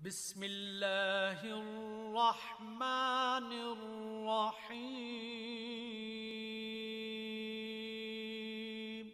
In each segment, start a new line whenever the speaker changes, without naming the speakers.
بسم اللہ الرحمن الرحیم۔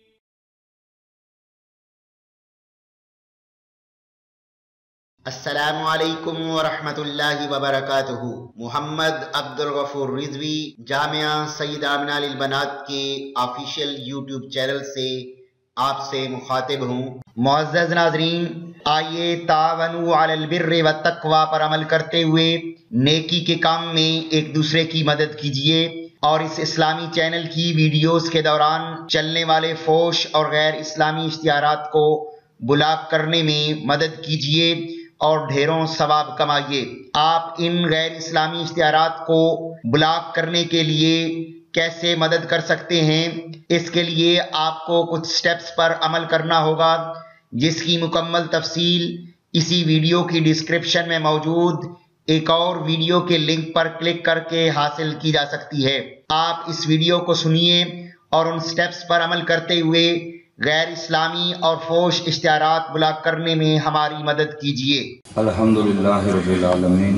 السلام علیکم ورحمۃ اللہ وبرکاتہ۔ محمد عبدالغفور رضوی جامعہ سید آمنہ للبنات کے آفیشیل یوٹیوب چینل سے آپ سے مخاطب ہوں۔ معزز ناظرین، آئیے تعاونوا علی البر والتقوی پر عمل کرتے ہوئے نیکی کے کام میں ایک دوسرے کی مدد کیجیے، اور اس اسلامی چینل کی ویڈیوز کے دوران چلنے والے فحش اور غیر اسلامی اشتہارات کو بلاک کرنے میں مدد کیجیے اور ڈھیروں ثواب کمائیے۔ آپ ان غیر اسلامی اشتہارات کو بلاک کرنے کے لیے کیسے مدد کر سکتے ہیں؟ اس کے لیے آپ کو کچھ سٹیپس پر عمل کرنا ہوگا، جس کی مکمل تفصیل اسی ویڈیو کی ڈسکرپشن میں موجود ایک اور ویڈیو کے لنک پر کلک کر کے حاصل کی جا سکتی ہے۔ آپ اس ویڈیو کو سنیے اور ان سٹیپس پر عمل کرتے ہوئے غیر اسلامی اور فحش اشتہارات بلاک کرنے میں ہماری مدد کیجیے۔
الحمدللہ رب العالمین،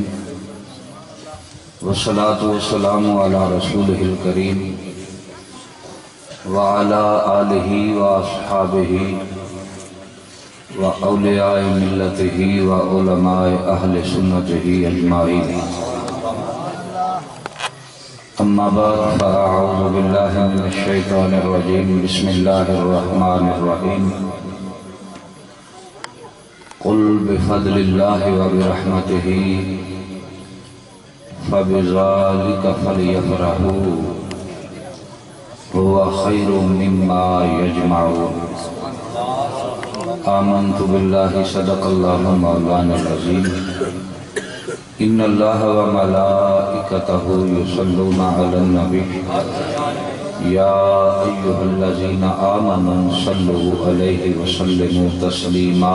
والصلاة والسلام علی رسولہ الکریم وعلی آلہ واصحابہ واولیاء ملتہ وعلماء اہل سنتہ اجمعین، اما بعد فاعوذ باللہ من الشیطان الرجیم، بسم اللہ الرحمن الرحیم۔ قل بفضل اللہ وبرحمتہ فبذلک فلیفرحوا هو خیر مما یجمعون۔ آمنت باللہ صدق اللہ مولانا العظیم۔ ان اللہ وملائکتہ یصلون علی النبی یا ایہا الذین آمنوا صلوا علیہ وسلموا تسلیما۔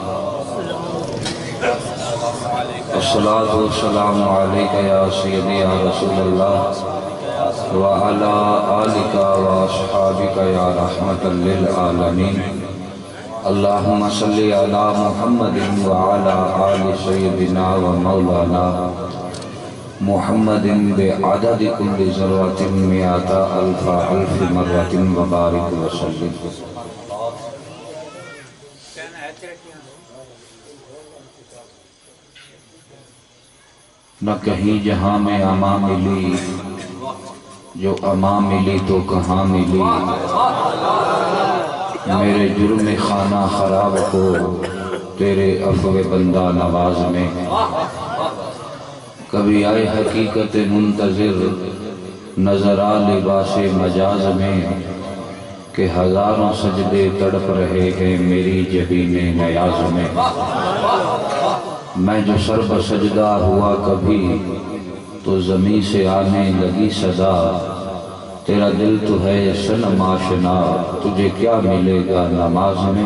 الصلاة والسلام علیکہ یا سیدی یا رسول اللہ وعلی آلکہ واصحابکہ یا رحمتا للعالمین۔ اللہم صلی علی محمد وعلی آل سیدنا و مولانا محمد بعدد کل ذرۃ مئۃ الف الف مرۃ وبارک وسلم۔ نہ کہیں جہاں میں اما ملی، جو اما ملی تو کہاں ملی، میرے جرم خانہ خراب کو تیرے عفو بندہ نواز میں۔ کبھی آئے حقیقت منتظر نظر آ لباس مجاز میں، کہ ہزاروں سجدے تڑپ رہے ہیں میری جبین نیاز میں۔ میں جو سر بسجدہ ہوا کبھی، تو زمین سے آنے لگی صدا، تیرا دل تو ہے صنم آشنا، تجھے کیا ملے گا نماز میں۔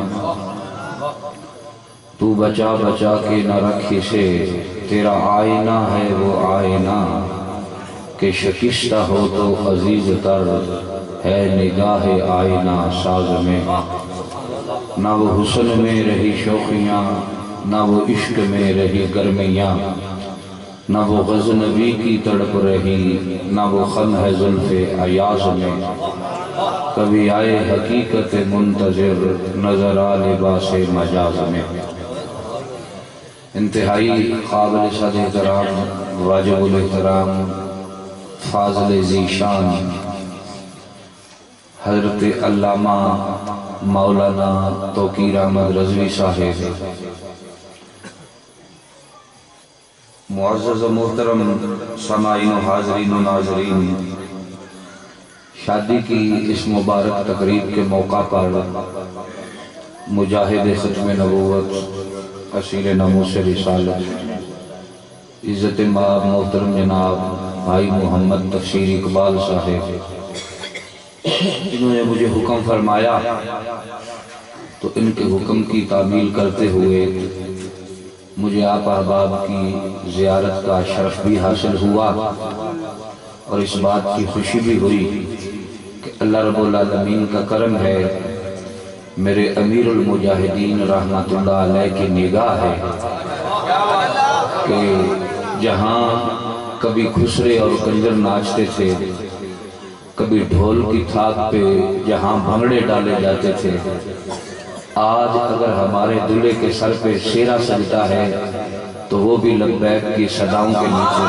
تو بچا بچا کے نہ رکھ اسے، تیرا آئینہ ہے وہ آئینہ، کہ شکستہ ہو تو عزیز تر ہے نگاہ آئینہ ساز میں۔ نہ وہ حسن میں رہی شوخیاں، نہ وہ عشق میں رہی گرمیاں، نہ وہ غزنوی کی تڑپ رہی، نہ وہ خم ہے زلف ایاز میں۔ کبھی آئے حقیقت منتظر نظر آ لباس مجاز میں۔ انتہائی قابل صد احترام، واجب الاحترام، فاضل ذیشان حضرت علامہ مولانا توقیر احمد رضوی صاحب، معزز و محترم سامعین و حاضرین و ناظرین، شادی کی اس مبارک تقریب کے موقع پر مجاہد ختم نبوت، اسیر ناموس رسالت، عزت مآب محترم جناب بھائی محمد تفسیر اقبال صاحب، انہوں نے مجھے حکم فرمایا، تو ان کے حکم کی تعمیل کرتے ہوئے مجھے آپ احباب کی زیارت کا شرف بھی حاصل ہوا، اور اس بات کی خوشی بھی ہوئی کہ اللہ رب العالمین کا کرم ہے، میرے امیر المجاہدین رحمت اللہ علیہ کی نگاہ ہے کہ جہاں کبھی خسرے اور کنجر ناچتے تھے، کبھی ڈھول کی تھاک پہ جہاں بھنگڑے ڈالے جاتے تھے، آج اگر ہمارے دلہے کے سر پہ شیرہ سجتا ہے تو وہ بھی لبیک کی صداؤں کے نیچے.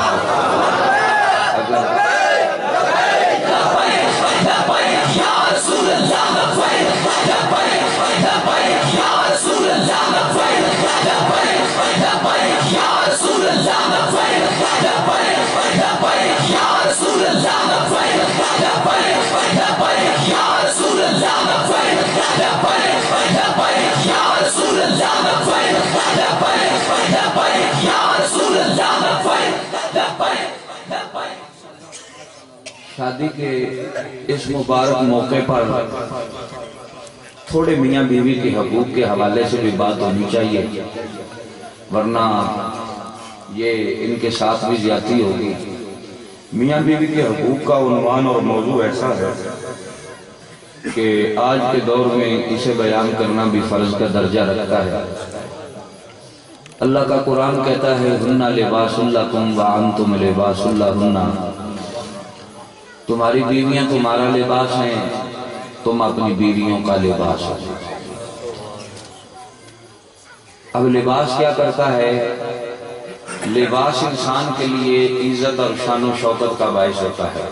شادی کے اس مبارک موقع پر تھوڑے میاں بیوی کے حقوق کے حوالے سے بھی بات ہونی چاہیے، ورنہ یہ ان کے ساتھ بھی زیادتی ہوگی. میاں بیوی کے حقوق کا عنوان اور موضوع ایسا ہے کہ آج کے دور میں اسے بیان کرنا بھی فرض کا درجہ رکھتا ہے. اللہ کا قرآن کہتا ہے ہن لباس لکم وانتم لباس لہن، تمہاری بیویاں تمہارا لباس ہیں، تم اپنی بیویوں کا لباس ہو. اب لباس کیا کرتا ہے؟ لباس انسان کے لیے عزت اور شان و شوکت کا باعث ہوتا ہے.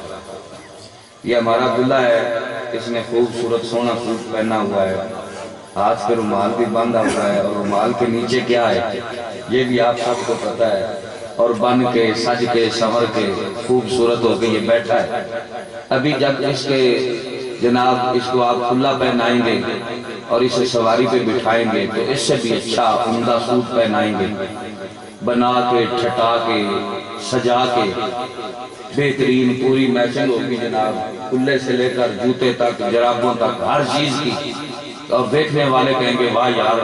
یہ ہمارا عبداللہ ہے، اس نے خوبصورت سونا سوٹ پہنا ہوا ہے، ہاتھ پہ رومال بھی باندھا ہوا ہے، اور رومال کے نیچے کیا ہے یہ بھی آپ سب کو پتا ہے، اور بن کے سج کے سنور کے خوبصورت ہو کے یہ بیٹھا ہے. ابھی جب اس کے جناب اس کو آپ کھلا پہنائیں گے اور اسے سواری پہ بٹھائیں گے تو اس سے بھی اچھا عمدہ سوٹ پہنائیں گے، بنا کے ٹھٹا کے سجا کے بہترین پوری میچنگ ہوگی جناب، کلے سے لے کر جوتے تک جرابوں تک ہر چیز کی. اور دیکھنے والے کہیں گے واہ یار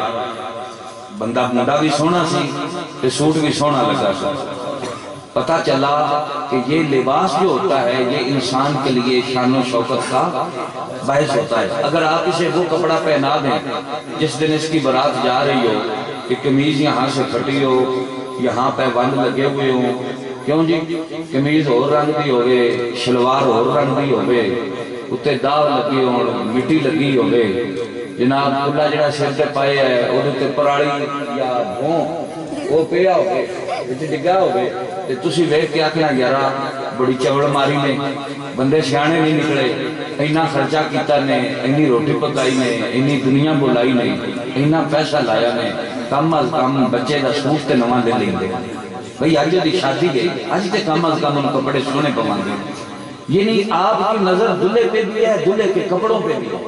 بندہ منڈا بھی سونا سی تے سوٹ بھی سونا لگا سا. پتہ چلا کہ یہ لباس جو ہوتا ہے یہ انسان کے لیے شان و شوکت کا باعث ہوتا ہے. اگر آپ اسے وہ کپڑا پہنا دیں جس دن اس کی بارات جا رہی ہو کہ قمیض یہاں سے پھٹی ہو، یہاں پہ بند لگے ہوئے ہوں، کیوں جی قمیض اور رنگ دی ہوئے، شلوار اور رنگ دی ہوئے، اتے داغ لگی ہو، مٹی لگی ہوئے، جناب کھلا جڑا سر تے پائے ہے وہ تے پراڑی یا بھون وہ پیا ہوئے اتنے ڈگا ہوئے تے تسی ویکھ کے آکھنا یارا بڑی چوڑ ماری نے، بندے سیانے نہیں نکلے، اینا خرچہ کیتا نے، اینی روٹی پکائی نے، اینی دنیا بولائی نے، اینا پیسہ لایا نے، کم از کم بچے دا سوٹ تے نواں دے لیں دے. بھئی آج دی شادی گئی، آج تے کم از کم ان کپڑے سونے پوان دے. یعنی آپ کی نظر دلہے پہ بھی ہے، دلہے کے کپڑوں پہ بھی ہے،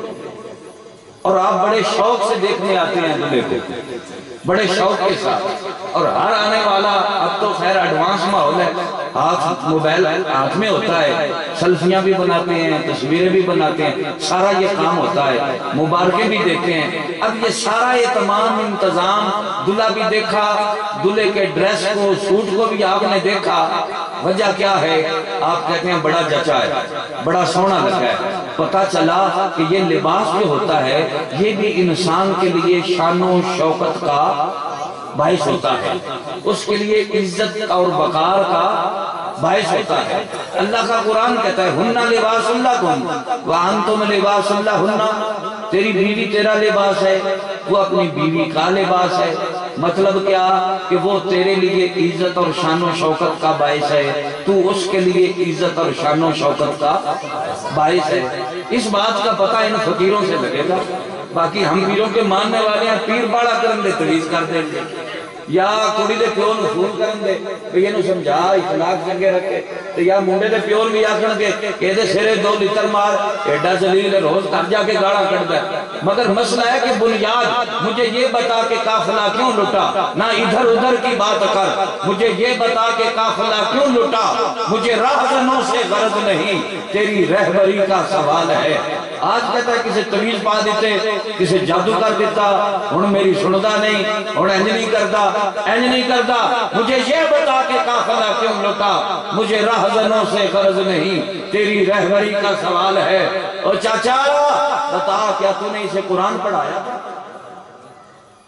اور آپ بڑے شوق سے دیکھنے آتے ہیں دلہے کو، بڑے شوق کے ساتھ. اور ہر آنے والا اب تو خیر ایڈوانس ماحول ہے، ہاتھ موبائل ہاتھ میں ہوتا ہے، سیلفیاں بھی بناتے ہیں، تصویریں بھی بناتے ہیں، سارا یہ کام ہوتا ہے، مبارکیں بھی دیتے ہیں. اب یہ سارا یہ تمام انتظام دلہا بھی دیکھا، دلہے کے ڈریس کو سوٹ کو بھی آپ نے دیکھا. وجہ کیا ہے؟ آپ کہتے ہیں بڑا جچا ہے، بڑا سونا لگا ہے. پتہ چلا کہ یہ لباس جو ہوتا ہے یہ بھی انسان کے لیے شان و شوکت کا باعث ہوتا ہے، اس کے لیے عزت اور وقار کا باعث ہوتا ہے. اللہ کا قرآن کہتا ہے ہن لباس لکم وانتم لباس لہن، تیری بیوی تیرا لباس ہے، وہ اپنی بیوی کا لباس ہے. مطلب کیا کہ وہ تیرے لیے عزت اور شان و شوکت کا باعث ہے، تو اس کے لیے عزت اور شان و شوکت کا باعث ہے. اس بات کا پتہ ان فقیروں سے لگے گا. باقی ہم پیروں کے ماننے والے ہیں، پیر باڑا کرن دے تویز کر دیں گے، یا کڑی دے پیون فون کرن دے کہ یہ نو سمجھا اخلاق چنگے رکھے، یا منڈے دے پیون بھی آکھن گے کہ دے سرے 2 لیٹر مار ایڈا زلیل روز کر جا کے گاڑا کر دے. مگر مسئلہ ہے کہ بنیاد مجھے یہ بتا کہ قافلہ کیوں لٹا، نہ ادھر ادھر کی بات کر، مجھے یہ بتا کہ قافلہ کیوں لٹا، مجھے راہزنوں سے غرض نہیں، تیری رہبری کا سوال ہے. آج کہتا ہے کسے تویز پا دیتے، کسے جادو کر دیتا، ہن میری سندا نہیں، ہن انج نہیں کردا، انج نہیں کردا، مجھے یہ بتا کہ قافلہ کیوں لٹا، مجھے راہزنوں سے غرض نہیں، تیری رہبری کا سوال ہے. اور چاچا بتا کیا تو نے اسے قرآن پڑھایا؟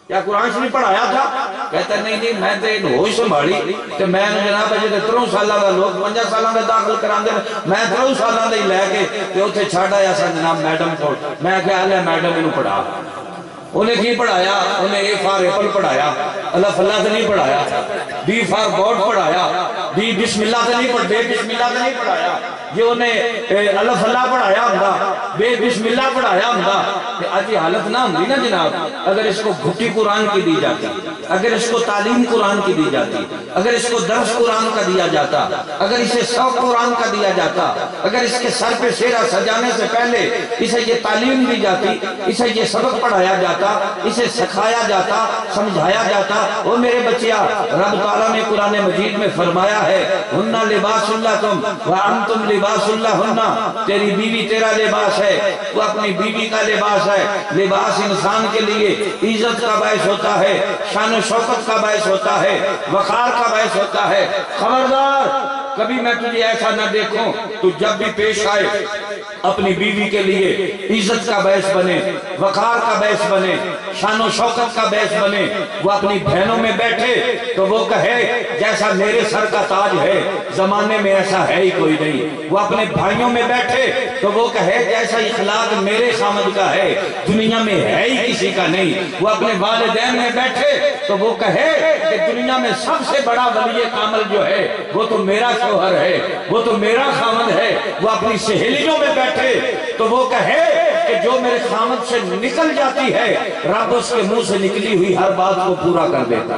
کیا قرآن شریف پڑھایا تھا؟ کہتا نہیں میں تے ہوش سنبھالی تے میں جناب اجے تے 3 سالاں دا لوگ 5 سالاں دا داخل کراندے میں 3 سالاں دا ہی لے کے تے اوتھے چھڈ آیا سا جناب میڈم کول میں کہا لے میڈم اینو پڑھا انہیں کی پڑھایا انہیں اے فار ایپل پڑھایا الف اللہ سے نہیں پڑھایا بی فار گاڈ پڑھایا بی بسم اللہ سے نہیں پڑھ بے بسم اللہ سے نہیں پڑھایا یہ انہیں الف اللہ پڑھایا ہوں بے بسم اللہ پڑھایا ہوں کہ آج یہ حالت نہ ہوں نا جناب اگر اس کو گھٹی قرآن کی دی جاتی اگر اس کو تعلیم قرآن کی دی جاتی اگر اس کو درس قرآن کا دیا جاتا اگر اسے شوق قرآن کا دیا جاتا اگر اس کے سر پہ سیرہ سجانے سے پہلے اسے یہ تعلیم دی جاتی اسے یہ سبق پڑھایا جاتا اسے سکھایا جاتا سمجھایا جاتا وہ میرے بچیا رب تعالیٰ نے قرآن مجید میں فرمایا ہے ہنہ لباس اللہ تم وانتم لباس اللہ ہنہ تیری بیوی تیرا لباس ہے وہ اپنی بیوی کا لباس ہے لباس انسان کے لیے عزت کا باعث ہوتا ہے شان و شوکت کا باعث ہوتا ہے وقار کا باعث ہوتا ہے خبردار کبھی میں تجھے ایسا نہ دیکھوں تو جب بھی پیش آئے اپنی بیوی کے لیے عزت کا باعث بنے وقار کا باعث بنے شان و شوکت کا باعث بنے وہ اپنی بہنوں میں بیٹھے تو وہ کہے جیسا میرے سر کا تاج ہے زمانے میں ایسا ہے ہی کوئی نہیں وہ اپنے بھائیوں میں بیٹھے تو وہ کہے جیسا اخلاق میرے خامد کا ہے دنیا میں ہے ہی کسی کا نہیں وہ اپنے والدین میں بیٹھے تو وہ کہے کہ دنیا میں سب سے بڑا ولی کامل جو ہے وہ تو میرا شوہر ہے وہ تو میرا خامد ہے وہ اپنی سہیلیوں میں بیٹھے تو وہ کہے کہ جو میرے خامد سے نکل جاتی ہے رب اس کے منہ سے نکلی ہوئی ہر بات کو پورا کر دیتا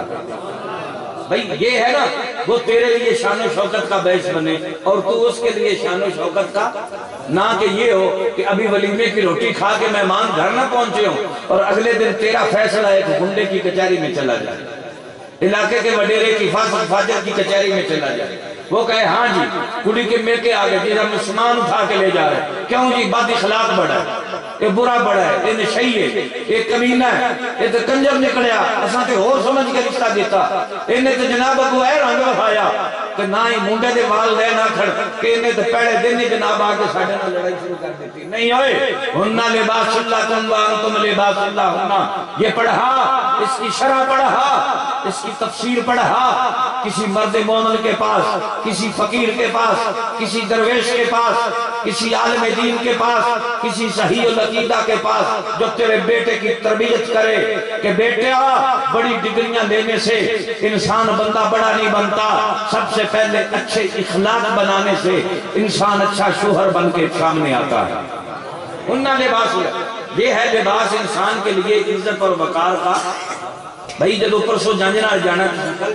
بھئی یہ ہے نا وہ تیرے لیے شان و شوکت کا باعث بنے اور تو اس کے لیے شان و شوکت کا نہ کہ یہ ہو کہ ابھی ولیمے کی روٹی کھا کے مہمان گھر نہ پہنچے ہوں اور اگلے دن تیرا فیصلہ ہے کہ گنڈے کی کچہری میں چلا جائے علاقے کے وڈیرے کی فاجر کی کچہری میں چلا جائے وہ کہے ہاں جی کڑی کے میکے آگے جی ہم سامان اٹھا کے لے جا رہے کیوں جی بد اخلاق بڑا ہے یہ برا بڑا ہے یہ نشئی ہے یہ کمینہ ہے یہ تو کنجر نکلیا اساں تے ہور سمجھ کے رشتہ دیتا انہیں تو جناب کو اے رنگ وکھایا کہ نہ ہی منڈے دے وال لے نہ کھڑ کہ انہیں تو پہلے دن ہی جناب آ کے ساڑھے نہ لڑائی شروع کر دیتی نہیں ہوئے ہنہ لباس اللہ تم وانتم لباس اللہ ہنہ یہ پڑھا اس کی شرح پڑھا اس کی تفسیر پڑھا کسی مرد مومن کے پاس کسی فقیر کے پاس کسی درویش کے پاس کسی عالم دین کے پاس کسی صحیح العقیدہ کے پاس جو تیرے بیٹے کی تربیت کرے کہ بیٹے بڑی ڈگریاں لینے سے انسان بندہ بڑا نہیں بنتا سب سے پہلے اچھے اخلاق بنانے سے انسان اچھا شوہر بن کے سامنے آتا ہے انہا لباس یہ ہے لباس انسان کے لیے عزت اور وقار کا بھئی جدو پرسو جانجنال جانا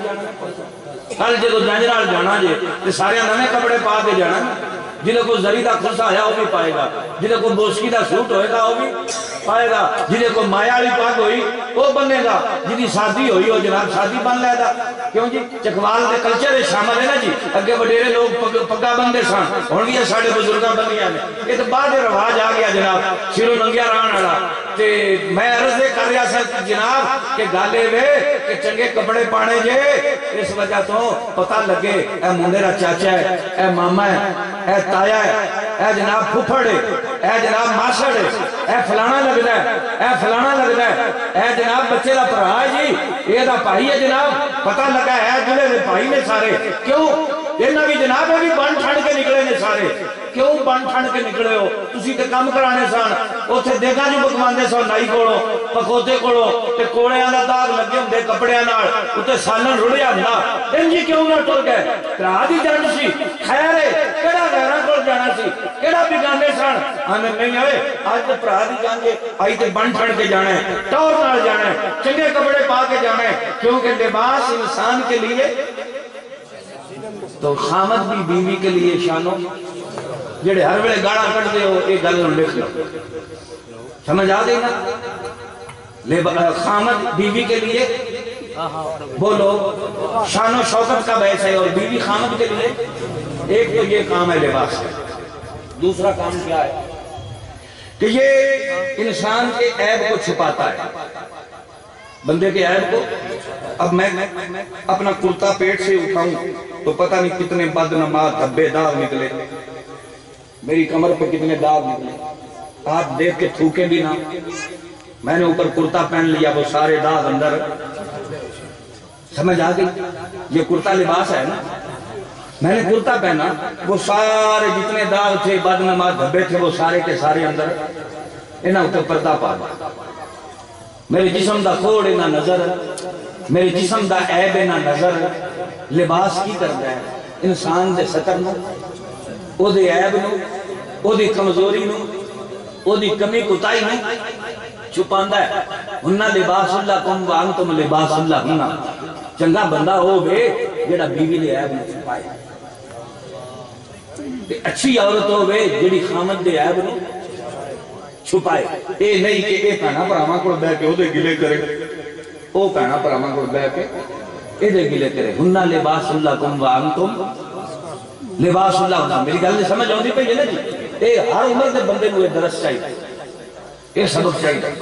کل جدو جانجنال جانا جے تو سارے نمیں کپڑے پا کے جانا جنہیں کو زری دا خرسہ آیا وہ بھی پائے گا جنہیں کو بوسکی دا سوٹ ہوئے گا وہ بھی پائے گا جنہیں کو مایالی پاک ہوئی وہ بننے گا جنہیں شادی ہوئی ہو جناب شادی بن لے گا کیوں جی چکوال دے کلچر شامل ہے نا جی اگے وڈیرے لوگ پگا بندے سان ہون بھی ساڑھے بزرگاں بنیاں نے یہ تو بعد رواج آ گیا جناب سیرو ننگیا ران آڑا تے میں عرض کر رہا سا جناب کہ گالے وے کہ چنگے کپڑے پانے جے اس وجہ تو پتہ لگے اے مندرہ چاچا ہے اے ماما ہے اے تایا ہے اے جناب پھپڑ ہے اے جناب ماسڑ ہے اے فلانا لگتا ہے اے فلانا لگتا ہے اے جناب بچے دا پرہا ہے جی یہ دا پائی ہے جناب پتہ لگا ہے جلے دے پائی نے سارے کیوں یہ بھی جناب ہے بھی بن ٹھنڈ کے نکلے نے سارے کیوں بن ٹھنڈ کے نکلے ہو تسی تے کم کرانے سان اوتھے دیکھا جو پکواندے سو نائی کوڑو پکوتے کوڑو تے کوڑے آندا داغ لگے ہوندے کپڑے نال اوتے سالن رڑیا ہوندا انجی کیوں نہ ٹر گئے ترا دی جان سی خیر ہے کیڑا غیراں کول جانا سی کیڑا بگانے سان ہن نہیں ہوئے اج تے بھرا دی جان کے آئی تے بن ٹھنڈ کے جانا ہے ٹور نال جانا ہے چنگے کپڑے پا کے جانا ہے کیونکہ لباس انسان کے لیے تو خامد بھی بیوی کے لیے شانو جڑے ہر ویلے گاڑا کٹ دے ہو ایک گل نوں لکھ لو سمجھ آ گئی نا خامد بیوی کے لیے بولو شان و شوکت کا باعث ہے اور بیوی خامد کے لیے ایک تو یہ کام ہے لباس ہے دوسرا کام کیا ہے کہ یہ انسان کے عیب کو چھپاتا ہے بندے کے عیب کو اب میں اپنا کرتا پیٹ سے اٹھاؤں تو پتہ نہیں کتنے بدنما دھبے داغ نکلے میری کمر پہ کتنے داغ نکلے آپ دیکھ کے تھوکیں بھی نہ
میں نے اوپر کرتا پہن لیا، وہ سارے داغ اندر، سمجھ آ گئی؟ یہ کرتا لباس ہے نا، میں نے کرتا پہنا، وہ سارے جتنے داغ تھے بد نماز دھبے تھے وہ سارے کے سارے اندر، انہاں اوپر پردہ پا دیا۔ میرے جسم دا کوڑ انہاں نظر، میرے جسم دا عیب انہاں نظر۔ لباس کی کرتا ہے انسان دے ستر نو، او دے عیب نو، او دی کمزوری نو، او دی کمی کتائی نو چھپاندہ ہے۔ ہنہ لباس اللہ کم وانتم لباس اللہ ہنہ۔ چنگا بندہ ہو بے جڑا بیوی دے عیب نو چھپائے، اچھی عورت ہو بے جڑی خامد دے عیب نو چھپائے۔ اے نہیں کہ اے پہنا پر آماں کو بے کے او دے گلے کرے، او پہنا پر آماں کو بے کے اے دے گلے کرے۔ ہنہ لباس اللہ کم وانتم لباس اللہ ہنہ۔ میری گل نہیں سمجھ آؤں دی پہ جلے جی، اے ہر عمر دے بندے نو اے درس چاہیے، اے سبق چاہیے۔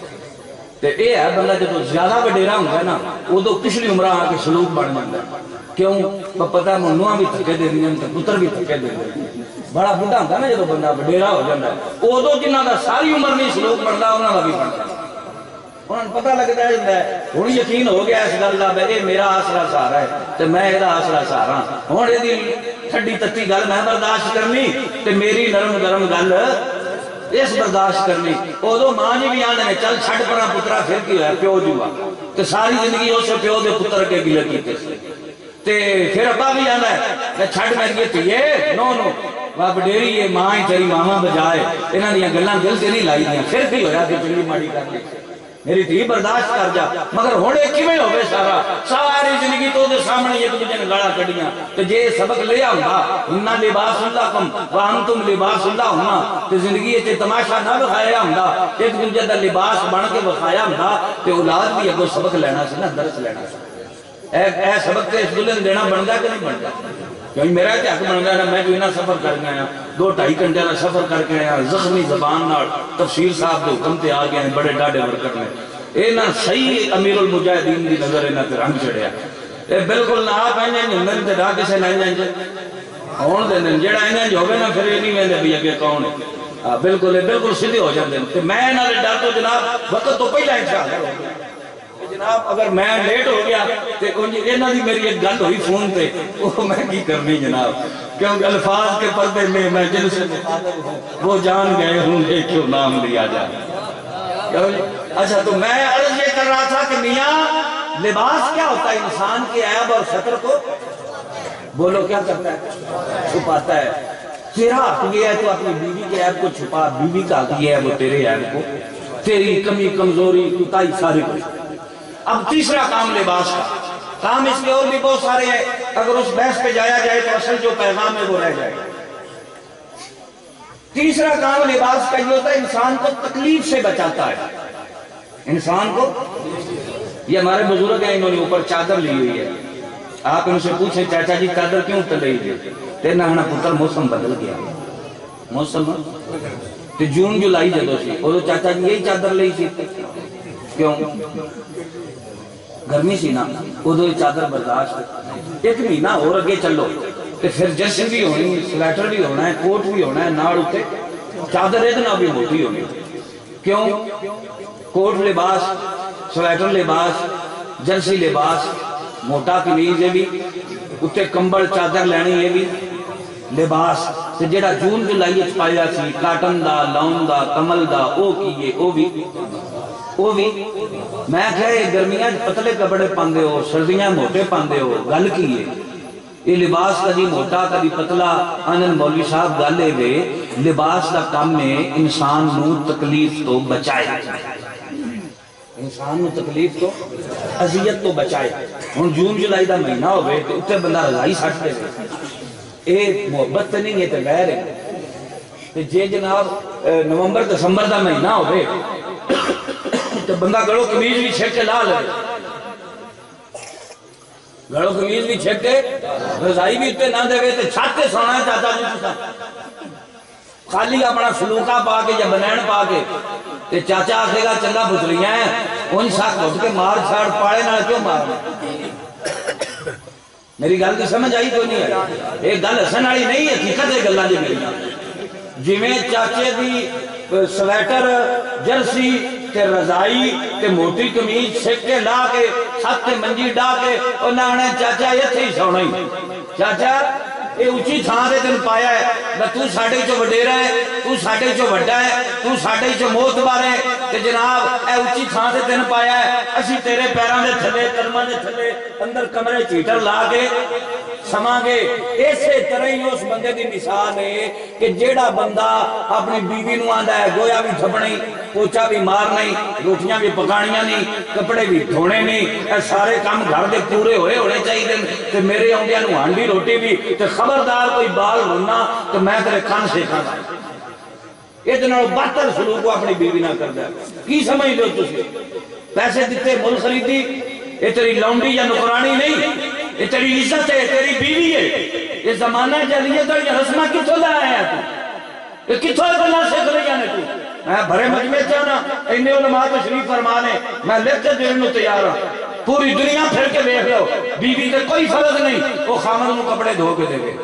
تے اے ہے بندہ جب زیادہ وڈیرا ہوں گا نا، وہ تو پچھلی عمرہ آ کے سلوک بڑھ جاتا ہے۔ کیوں؟ پتہ ہے منوہاں بھی تھکے دے دیں تے پتر بھی تھکے دے دیں۔ بڑا بڑھا ہوتا ہے نا جب بندہ وڈیرا ہو جاتا ہے، وہ تو جنہاں دا ساری عمر نہیں سلوک بڑھتا انہاں دا بھی بڑھتا ہے۔ انہاں نے پتہ لگتا ہے ہن یقین ہو گیا اس گل دا اے میرا آسرا سہارا ہے تے میں ادا آسرا سہارا، ہن اے دی ٹھڈی تتی گل میں برداشت کرنی تے میری نرم گرم گل اس برداشت کرنی۔ ادو ماں جی بھی آنے چل چھڑ پرا پترا پھر کی ہے پیو جوا تے ساری زندگی اس پیو دے پتر کے گلے کیتے تے پھر ابا بھی آنا ہے چھڑ میں یہ تھیے نو نو باب ڈیری یہ ماں ہی تیری ماما بجائے انہاں دیاں گلاں دل سے نہیں لائی دیاں پھر بھی ہویا کہ چنگی ماڑی کر لی میری تھی برداشت کر جا مگر ہوڑے کیویں ہوے سارا ساری زندگی تو دے سامنے ایک دوجے نے گالاں کڈیاں تے جے سبق لے آندا اننا لباس اللہ کم وانتم لباس اللہ ہونا تے زندگی تے تماشا نہ وکھایا ہوندا ایک دوجے دا لباس بن کے وکھایا ہوندا تے اولاد بھی اگوں سبق لینا سی نا درس لینا سی اے سبق تے اس دلن دینا بندا کہ نہیں بندا کیونکہ میرا تے حق بن گیا میں جو انہاں سفر کر گیا 2-2.5 گھنٹے کا سفر کر کے آیا زخمی زبان نال تفسیر صاحب دے حکم تے آ گئے ہیں بڑے ڈاڈے ورکر نے اے نا صحیح امیر المجاہدین دی نظر انہاں تے رنگ چڑھیا اے بالکل نہ آپ انہاں نے میرے تے راہ کسے نہ انہاں ہون دے نے جڑا انہاں جو ہوے نا پھر نہیں ویندے بھی اگے کون ہے بالکل سیدھے ہو جاندے تے میں انہاں دے ڈر تو جناب وقت تو پہلا انشاءاللہ جناب اگر میں لیٹ ہو گیا تے انہاں دی میری ایک گل ہوئی فون تے وہ میں کی کرنی جناب کیونکہ الفاظ کے پردے میں جن سے مخاطب ہوں وہ جان گئے ہوں گے کیوں نام لیا جائے اچھا تو میں عرض یہ کر رہا تھا کہ میاں لباس کیا ہوتا ہے انسان کے عیب اور ستر کو بولو کیا کرتا ہے چھپاتا ہے تیرا حق یہ ہے تو اپنی بیوی کے عیب کو چھپا بیوی کا حق یہ ہے وہ تیرے عیب کو تیری کمی کمزوری کوتاہی ساری کو اب تیسرا کام لباس کا کام اس کے اور بھی بہت سارے ہیں اگر اس بحث پہ جایا جائے تو اصل جو پیغام ہے وہ رہ جائے تیسرا کام لباس کا یہ ہوتا ہے انسان کو تکلیف سے بچاتا ہے انسان کو یہ ہمارے بزرگ ہیں انہوں نے اوپر چادر لی ہوئی ہے آپ ان سے پوچھیں چاچا جی چادر کیوں اتر رہی تھی تیرنا ہنا پتر موسم بدل گیا موسم جون جولائی جدو سی اور چاچا جی یہی چادر لی تھی کیوں گرمی سی نا ادو چادر برداشت ایک مہینہ اور اگے چلو تو پھر جرسی بھی ہونی سویٹر بھی ہونا ہے کوٹ بھی ہونا ہے ناڑ اتے چادر اتنا بھی موٹی ہونی کیوں کوٹ لباس سویٹر لباس جرسی لباس موٹا قمیض ہے بھی اتے کمبل چادر لینی ہے بھی لباس تے جڑا جون جولائی پایا سی کاٹن دا لون دا کمل دا او کیے او بھی میں کہے گرمیاں پتلے کپڑے پاندے ہو سردیاں موٹے پاندے ہو گل کیے یہ لباس کدی موٹا کدی پتلا آنند مولوی صاحب گلے وے لباس دا کام میں انسان نو تکلیف تو بچائے انسان نو تکلیف تو اذیت تو بچائے ہن جون جولائی دا مہینہ ہوئے تو اتنے بندہ رضائی سٹ دے اے محبت نہیں ہے تے غیر ہے جے جناب نومبر دسمبر دا مہینہ ہوئے تو بندہ گڑو کمیز بھی چھک کے لا لے گڑو کمیز بھی چھک کے رضائی بھی اتنے نہ دے گئے تو چھاتے سونا ہے چاہتا جی تسا خالی اپنا سلوکہ پا کے یا بنین پا کے تے چاچا آخے گا چنگا بزریاں ہیں ان ساتھ گھٹ کے مار چھاڑ پاڑے نہ کیوں مارنا میری گل کی سمجھ آئی کوئی نہیں آئی ایک گل حسن والی نہیں حقیقت ہے گلاں دی میری جویں چاچے دی سویٹر جرسی تے رضائی تے موٹی کمیز سک کے لا کے چھت تے منجی ڈا کے اور نہ چاچا یہ تھی سونا ہی چاچا یہ اچھی تھان دے تین پایا ہے نہ تو ساڑھے چو وڈیرا ہے تو ساڑھے چو وڈا ہے تو ساڑھے چو موتبار ہے کہ جناب اے اچھی تھان دے تین پایا ہے اسی تیرے پیران دے تھلے قدمہ دے تھلے اندر کمرے چیٹر لا کے سماں گے ایسے طرح ہی اس بندے دی مثال ہے کہ جیڑا بندہ اپنی بیوی نو آندہ ہے گویا بھی تھپڑی پوچھا بھی مار نہیں روٹیاں بھی پکانیاں نہیں کپڑے بھی دھونے نہیں اے سارے کام گھر دے پورے ہونے چاہیے تے میرے آندیاں نو ہانڈی روٹی بھی تے خبردار کوئی بال رونا تو میں تیرے کان سے کھانا اتنا بہتر سلوک کو اپنی بیوی نہ کر دیا کی سمجھ دو تسی پیسے دیتے مل خریدی یہ تیری لونڈی یا نکرانی نہیں یہ تیری عزت ہے تیری بیوی ہے یہ زمانہ جہلیت اور یہ رسمہ کتھو لایا ہے تو یہ کتھو اللہ سے کریا نے تو میں بھرے مجمع چاہنا انہیں علماء تشریف فرمانے میں لکھ کے دینے تیار ہوں پوری دنیا پھر کے دیکھ لو بیوی تے کوئی فرض نہیں وہ خامن کو کپڑے دھو کے دے گے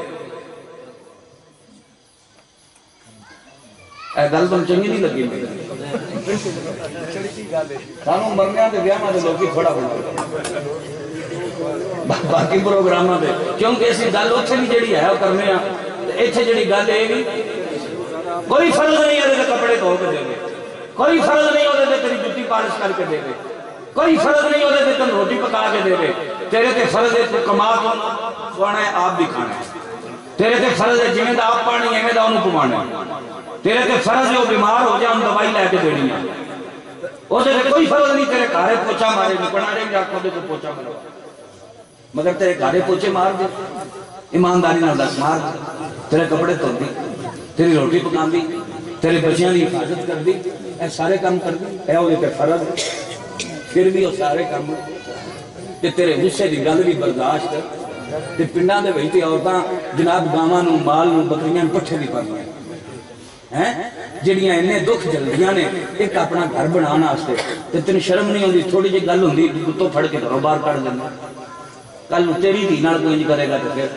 اے گل تم چنگی نہیں لگی میرے سانوں مرنیاں دے بیاہ دے لوگی تھوڑا ہونا باقی پروگرامہ دے کیونکہ اسی گل اتھے بھی جڑی ہے وہ کرنے ہیں ایتھے جڑی گل ہے گی کوئی فرض نہیں ہے دے کپڑے دھو کے دے گے کوئی فرض نہیں ہوتے دے تیری جتی پالش کر کے دے گے کوئی فرض نہیں ہوتے دے تن روٹی پکا کے دے گے تیرے تے فرض ہے تو کما کھوانا ہے آپ بھی کھانا ہے تیرے تے فرض ہے جمیں دا آپ پانی ہے میں دا انہوں پوانا ہے تیرے تے فرض ہے وہ بیمار ہو جائے ہم دوائی لے کے دینی ہے وہ تے کوئی فرض نہیں تیرے کارے پوچھا مارے نکڑنا دیں جا کھو دے تو پوچھا مارے مگر تیرے کارے پوچھے مار دے ایمانداری نہ دس مار دے تیرے کپڑے تو دی تیری روٹی پکان دی تیرے بچیاں دی حفاظت کر دی اے سارے کام کر دی اے ہوئے تے فرض پھر بھی وہ سارے کام کہ تیرے غصے دی گل بھی برداشت تے پنڈاں دے وچ تے عورتاں جناب گاواں نو مال نو بکریاں پٹھے دی پاندیاں ہیں جڑیاں انہیں دکھ جلدیاں نے ایک اپنا گھر بنانا واسطے تے تین شرم نہیں ہوندی تھوڑی جی گل ہوندی کتوں پھڑ کے گھروں باہر کڈ دینا کل تیری دھی نال کوئی نہیں کرے گا تو پھر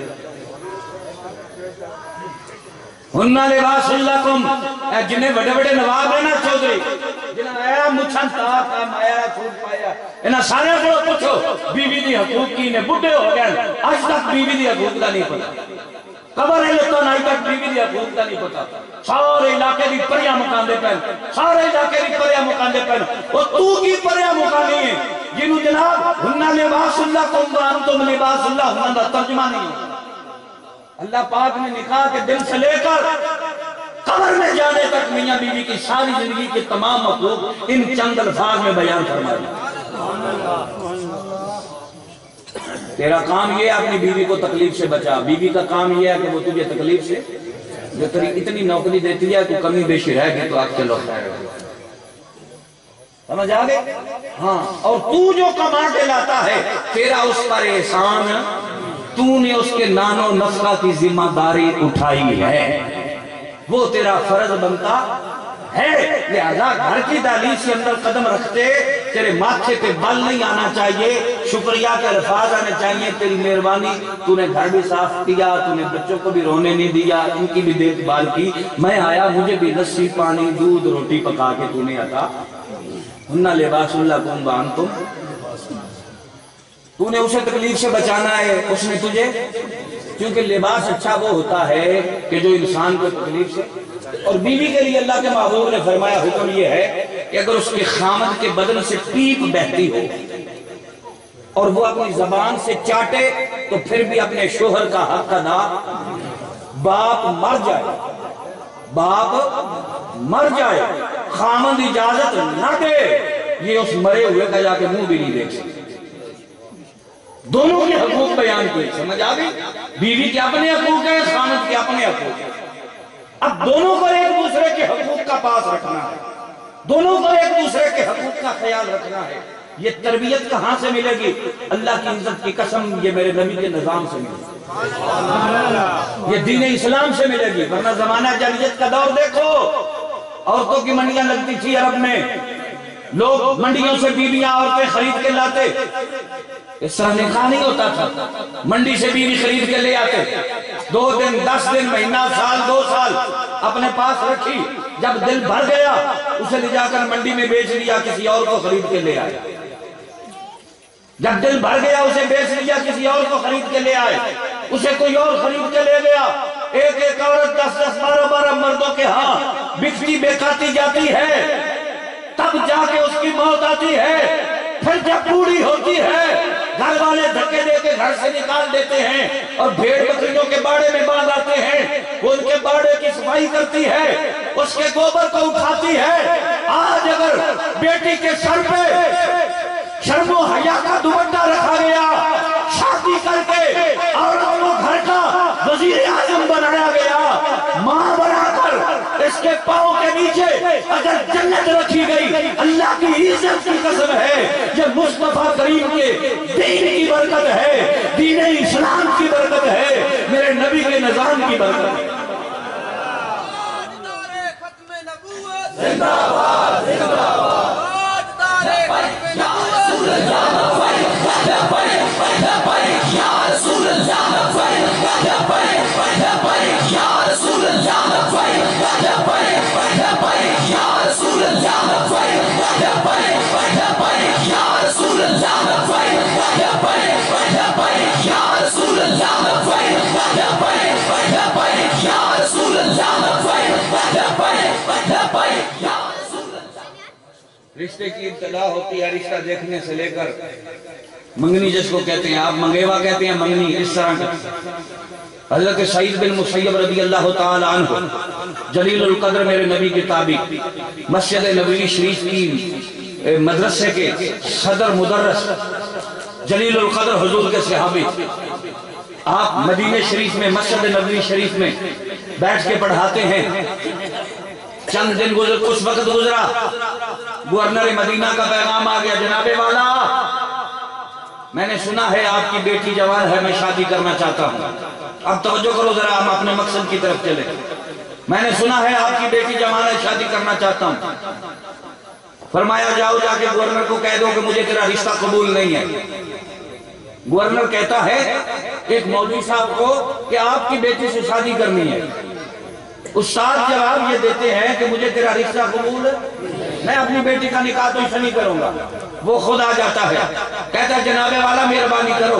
ہننا لباس لکم اے جنہیں بڑے بڑے نواب ہیں نا چودھری جنہیں آیا مچھن تاک آیا چھوٹ پایا انہاں سارے کو پوچھو بیوی دی حقوق کی نے بڑھے ہو گئے آج تک بیوی دی حقوق کا نہیں پتا قبر ہے لطا نائی تک بیوی دی حقوق کا نہیں پتا سارے علاقے دی پریاں مکان دے پہن سارے علاقے دی پریاں مکان دے پہن وہ تو کی پریاں مکانی ہے جنہوں جناب ہننا لباس اللہ کم وانتم لباس اللہ ہننا ترجمہ نہیں ہے اللہ پاک نے نکاح کے دل سے لے کر قبر میں جانے تک میاں بیوی کی ساری زندگی کے تمام حقوق ان چند الفاظ میں بیان فرمائے تیرا کام یہ ہے اپنی بیوی کو تکلیف سے بچا بیوی کا کام یہ ہے کہ وہ تجھے تکلیف سے جو تری اتنی نوکری دیتی ہے تو کمی بیشی رہ گی تو آپ چلو سمجھ آگے ہاں اور تو جو کما کے لاتا ہے تیرا اس پر احسان تو نے اس کے نان و نفقہ کی ذمہ داری اٹھائی ہے وہ تیرا فرض بنتا ہے لہذا گھر کی دہلیز سے اندر قدم رکھتے تیرے ماتھے پہ بل نہیں آنا چاہیے شکریہ کے الفاظ آنے چاہیے تیری مہربانی تو نے گھر بھی صاف کیا تو نے بچوں کو بھی رونے نہیں دیا ان کی بھی دیکھ بھال کی میں آیا مجھے بھی لسی پانی دودھ روٹی پکا کے تو نے عطا ہننا لباس اللہ کم وانتم تو نے اسے تکلیف سے بچانا ہے اس نے تجھے کیونکہ لباس اچھا وہ ہوتا ہے کہ جو انسان کو تکلیف سے اور بیوی کے لیے اللہ کے محبوب نے فرمایا حکم یہ ہے کہ اگر اس کے خامد کے بدن سے پیپ بہتی ہو اور وہ اپنی زبان سے چاٹے تو پھر بھی اپنے شوہر کا حق ادا باپ مر جائے خامد اجازت نہ دے یہ اس مرے ہوئے کا جا کے منہ بھی نہیں دیکھ سکتے دونوں کے حقوق بیان کی سمجھ آگئی بیوی کے اپنے حقوق ہیں خامد کے اپنے حقوق ہیں اب دونوں کو ایک دوسرے کے حقوق کا پاس رکھنا ہے دونوں کو ایک دوسرے کے حقوق کا خیال رکھنا ہے یہ تربیت کہاں سے ملے گی اللہ کی عزت کی قسم یہ میرے نبی کے نظام سے ملے گی یہ دین اسلام سے ملے گی ورنہ زمانہ جاہلیت کا دور دیکھو عورتوں کی منڈیاں لگتی تھی عرب میں لوگ منڈیوں سے بیویاں عورتیں خرید کے لاتے اس طرح نکاح نہیں ہوتا تھا. منڈی سے بیوی خرید کے لے آتے, 2 دن 10 دن مہینہ سال 2 سال اپنے پاس رکھی, جب دل بھر گیا اسے لے جا کر منڈی میں بیچ لیا, کسی اور کو خرید کے لے آئے. جب دل بھر گیا اسے بیچ لیا, کسی اور کو خرید کے لے آئے, اسے کوئی اور خرید کے لے گیا. ایک ایک عورت 10 12 12 مردوں کے ہاں بکتی بیکاتی جاتی ہے, تب جا کے اس کی موت آتی ہے. پھر جب بوڑھی ہوتی ہے گھر والے دھکے دے کے گھر سے نکال دیتے ہیں اور بھیڑ بکریوں کے باڑے میں باندھ آتے ہیں. وہ ان کے باڑے کی صفائی کرتی ہے, اس کے گوبر کو اٹھاتی ہے. آج اگر بیٹی کے سر پہ شرم و حیا کا دوپٹہ رکھا گیا, شادی کر کے عورت کو گھر کا وزیر اعظم بنایا گیا, ماں بنا کر اس کے پاؤں کے نیچے اگر جنت رکھی گئی, اللہ کی عزت کی قسم ہے یہ مصطفیٰ کریم کے دین کی برکت ہے, دین اسلام کی برکت ہے, میرے نبی کے نظام کی برکت ہے. زندہ باد زندہ باد. رشتے کی ابتدا ہوتی ہے رشتہ دیکھنے سے لے کر منگنی, جس کو کہتے ہیں آپ منگیوا کہتے ہیں, منگنی اس طرح کا. حضرت سعید بن مسیب رضی اللہ تعالی عنہ جلیل القدر میرے نبی کے تابع, مسجد نبوی شریف کی مدرسے کے صدر مدرس, جلیل القدر حضور کے صحابی. آپ مدینہ شریف میں مسجد نبوی شریف میں بیٹھ کے پڑھاتے ہیں. چند دن گزر, کچھ وقت گزرا, گورنر مدینہ کا پیغام آ گیا, جناب والا میں نے سنا ہے آپ کی بیٹی جوان ہے, میں شادی کرنا چاہتا ہوں. اب توجہ کرو ذرا, ہم اپنے مقصد کی طرف چلے. میں نے سنا ہے آپ کی بیٹی جوان ہے, شادی کرنا چاہتا ہوں. فرمایا جاؤ جا کے گورنر کو کہہ دو کہ مجھے تیرا رشتہ قبول نہیں ہے. گورنر کہتا ہے ایک مولوی صاحب کو کہ آپ کی بیٹی سے شادی کرنی ہے. استاد جواب یہ دیتے ہیں کہ مجھے تیرا رشتہ قبول ہے, میں اپنی بیٹی کا نکاح تو اسے نہیں کروں گا. وہ خود آ جاتا ہے, کہتا ہے جناب والا مہربانی کرو,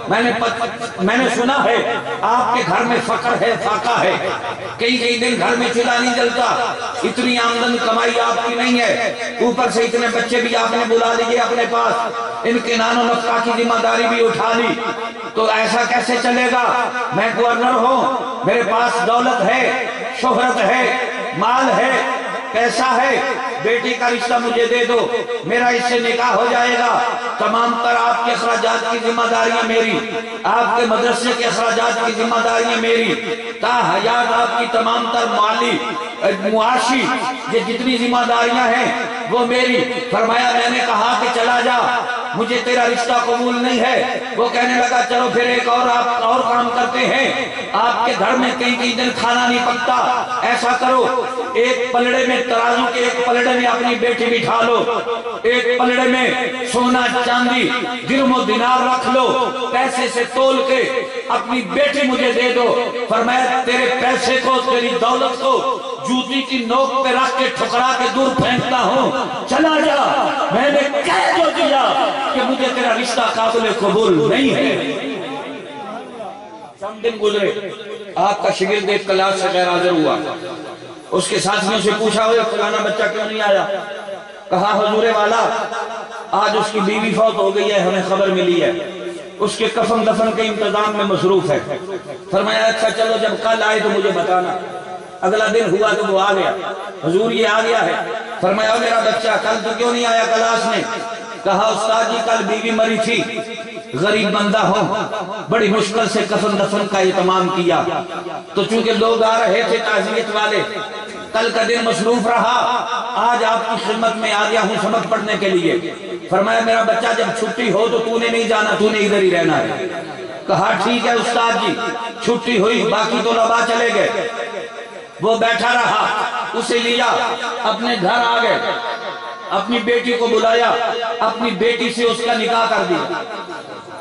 میں نے سنا ہے آپ کے گھر میں فقر ہے, فاقہ ہے, کئی دن گھر میں چولہا نہیں جلتا, اتنی آمدن کمائی آپ کی نہیں ہے, اوپر سے اتنے بچے بھی آپ نے بلا لیے اپنے پاس, ان کے نان و نفقہ کی ذمہ داری بھی اٹھا لی, تو ایسا کیسے چلے گا؟ میں گورنر ہوں, میرے پاس دولت ہے, شہرت ہے, مال ہے, پیسہ ہے, بیٹی کا رشتہ مجھے دے دو, میرا اس سے نکاح ہو جائے گا. تمام تر آپ کے اخراجات کی ذمہ داریاں میری, آپ کے مدرسے کے اخراجات کی ذمہ داریاں میری, تا حیات آپ کی تمام تر مالی معاشی یہ جتنی ذمہ داریاں ہیں وہ میری. فرمایا میں نے کہا کہ چلا جا, مجھے تیرا رشتہ قبول نہیں ہے. وہ کہنے لگا چلو پھر ایک آپ اور کام کرتے ہیں, آپ کے گھر میں کئی دن کھانا نہیں پکتا, ایسا کرو ایک پلڑے میں ترازو کے ایک پلڑے میں اپنی بیٹی بٹھا لو, ایک پلڑے میں سونا چاندی درہم و دینار رکھ لو, پیسے سے تول کے اپنی بیٹی مجھے دے دو. فرمایا تیرے پیسے کو, تیری دولت کو جوتی کی نوک پہ رکھ کے ٹھکرا کے دور پھینکتا ہوں, چلا جا, میں نے کہہ جو دیا کہ مجھے تیرا رشتہ قابل قبول نہیں ہے. چند دن گزرے, آپ کا شاگرد ایک کلاس سے غیر حاضر ہوا, اس کے ساتھیوں سے پوچھا ہوئے فلانا بچہ کیوں نہیں آیا؟ کہا حضور والا آج اس کی بیوی فوت ہو گئی ہے, ہمیں خبر ملی ہے, اس کے کفن دفن کے انتظام میں مصروف ہے. فرمایا اچھا چلو جب کل آئے تو مجھے بتانا. اگلا دن ہوا تو وہ آ گیا, حضور یہ آ گیا ہے. فرمایا میرا بچہ کل تو کیوں نہیں آیا کلاس میں؟ کہا استاد جی کل بیوی مری تھی, غریب بندہ ہوں, بڑی مشکل سے کفن دفن کا اہتمام کیا, تو چونکہ لوگ آ رہے تھے تعزیت والے, کل کا دن مصروف رہا, آج آپ کی خدمت میں آ گیا ہوں سبق پڑھنے کے لیے. فرمایا میرا بچہ جب چھٹی ہو تو تو نے نہیں جانا, تو نے ادھر ہی رہنا ہے. کہا ٹھیک ہے استاد جی. چھٹی ہوئی, باقی تو لبا چلے گئے. وہ بیٹھا رہا, اسے لیا, اپنے گھر آ گئے, اپنی بیٹی کو بلایا, اپنی بیٹی سے اس کا نکاح کر دیا.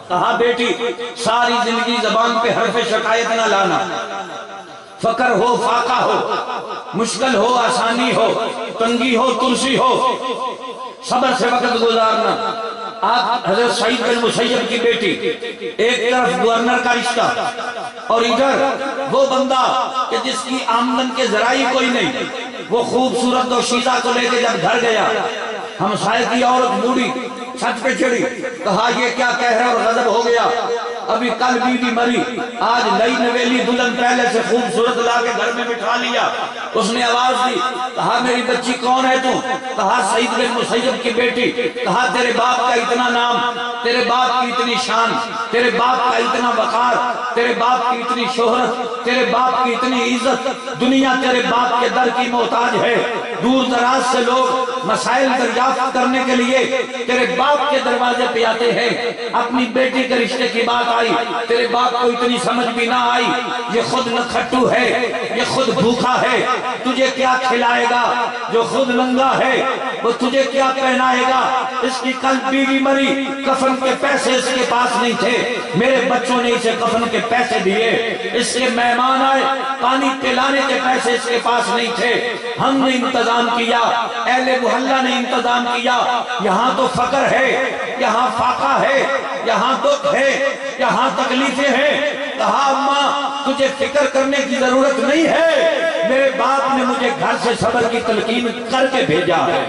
کہا بیٹی ساری زندگی زبان پہ حرف شکایت نہ لانا، فقر ہو فاقہ ہو، مشکل ہو آسانی ہو، تنگی ہو ترسی ہو، صبر سے وقت گزارنا۔ آپ حضرت سعید بن مسیب کی بیٹی، ایک طرف گورنر کا رشتہ اور ادھر وہ بندہ کہ جس کی آمدن کے ذرائع کوئی نہیں، وہ خوبصورت دوشیزہ کو لے کے جب گھر گیا، ہمسائے کی عورت بوڑھی چھت پہ چڑھی، کہا یہ کیا کہہ رہا اور غضب ہو گیا، ابھی کل بیوی مری، آج نئی نویلی دلہن پہلے سے خوبصورت لا کے گھر میں بٹھا لیا۔ اس نے آواز دی، کہا میری بچی کون ہے تو؟ کہا سعید بن مسیب کی بیٹی۔ کہا تیرے باپ کا اتنا نام، تیرے باپ کی اتنی شان، تیرے باپ کا اتنا وقار، تیرے باپ کی اتنی شہرت، تیرے باپ کی اتنی عزت، دنیا تیرے باپ کے در کی محتاج ہے۔ دور دراز سے لوگ مسائل دریافت کرنے کے لیے تیرے باپ کے دروازے پہ آتے ہیں۔ اپنی بیٹی کے رشتے کی بات آئی، تیرے باپ کو اتنی سمجھ بھی نہ آئی، یہ خود نکھٹو ہے، یہ خود بھوکا ہے، تجھے کیا کھلائے گا؟ جو خود ننگا ہے وہ تجھے کیا پہنائے گا؟ اس کی کل بیوی مری، کفن کے پیسے اس کے پاس نہیں تھے، میرے بچوں نے اسے کفن کے پیسے دیے، اس کے مہمان آئے پانی پلانے کے پیسے اس کے پاس نہیں تھے، ہم نے انتظام کیا، اہل محلہ نے انتظام کیا۔ یہاں تو فقر ہے، یہاں فاقہ ہے، یہاں دکھ ہے، یہاں تکلیفیں ہیں۔ کہا اماں تجھے فکر کرنے کی ضرورت نہیں ہے، میرے باپ نے مجھے گھر سے صبر کی تلقین کر کے بھیجا ہے۔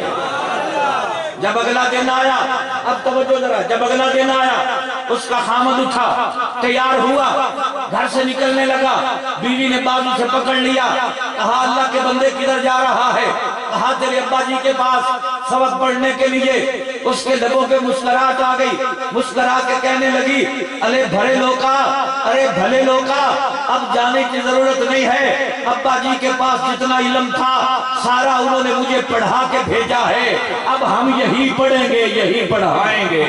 جب اگلا دن آیا، اب توجہ ذرا، جب اگلا دن آیا اس کا خامد اٹھا، تیار ہوا، گھر سے نکلنے لگا، بیوی نے بازو سے پکڑ لیا، کہا اللہ کے بندے کدھر جا رہا ہے؟ کہا تیرے ابا جی کے پاس سبق پڑھنے کے لیے۔ اس کے لبوں پہ مسکراہٹ آ گئی، مسکرا کے کہنے لگی ارے بھلے لوکا، ارے بھلے لوکا، اب جانے کی ضرورت نہیں ہے، ابا جی کے پاس جتنا علم تھا سارا انہوں نے مجھے پڑھا کے بھیجا ہے، اب ہم یہی پڑھیں گے یہی پڑھائیں گے۔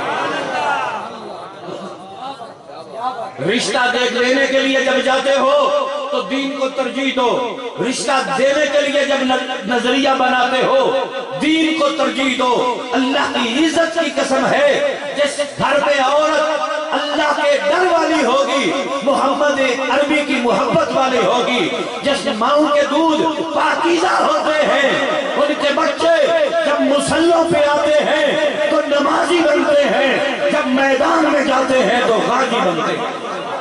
رشتہ دیکھ لینے کے لیے جب جاتے ہو تو دین کو ترجیح دو، رشتہ دینے کے لیے جب نظریہ بناتے ہو دین کو ترجیح دو۔ اللہ کی عزت کی قسم ہے جس گھر پہ عورت اللہ کے ڈر والی ہوگی، محمد عربی کی محبت والی ہوگی، جس ماؤں کے دودھ پاکیزہ ہوتے ہیں، ان کے بچے جب مصلوں پہ آتے ہیں تو نمازی بنتے ہیں، جب میدان میں جاتے ہیں تو غازی بنتے ہیں۔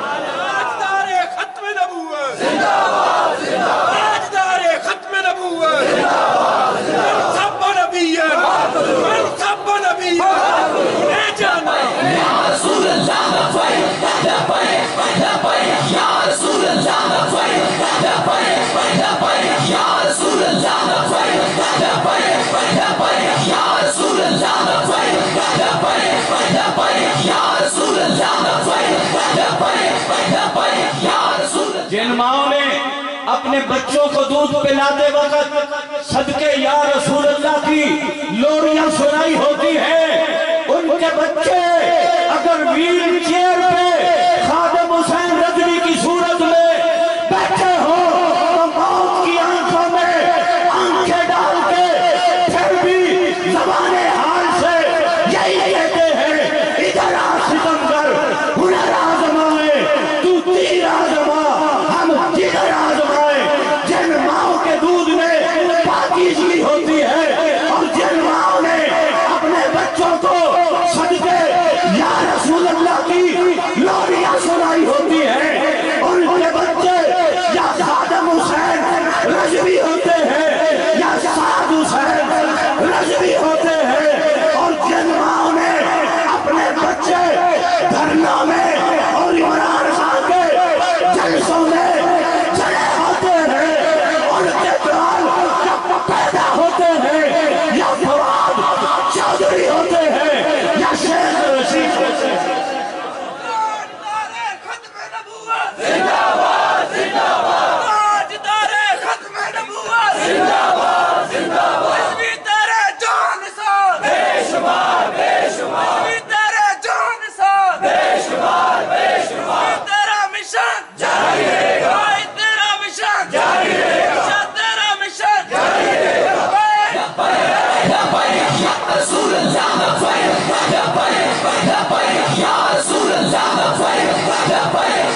جن ماؤں نے اپنے بچوں کو دودھ پلاتے وقت صدقے یا رسول اللہ کی لوریاں سنائی ہوتی ہیں، ان کے بچے اگر ویل چیئر پہ خادم حسین رضوی کی صورت میں بیٹھے ہوں تو موت کی آنکھوں میں آنکھیں ڈال کے پھر بھی زبان حال سے یہی کہتے ہیں ادھر آ ستمگر، ہنر آزمائے تو تیر آزما، ہم جگر آزمائے۔ جن ماؤں کے دودھ میں پاکیزگی ہوتی ہے اور جن ماؤں نے اپنے بچوں کو صدقے یا رسول اللہ کی لوریاں سنائی ہوتی ہے، ان کے بچے یا خادم حسین رضوی ہوتے ہیں یا سعد حسین رضوی ہوتے ہیں، اور جن ماؤں نے اپنے بچے دھرنوں میں اور عمران خان کے جلسوں میں چڑے ہوتے ہیں، ان کے بال جب پیدا ہوتے ہیں یا فواد چودھری ہوتے ہیں یا شیخ رشید ہوتے ہیں۔
یا رسول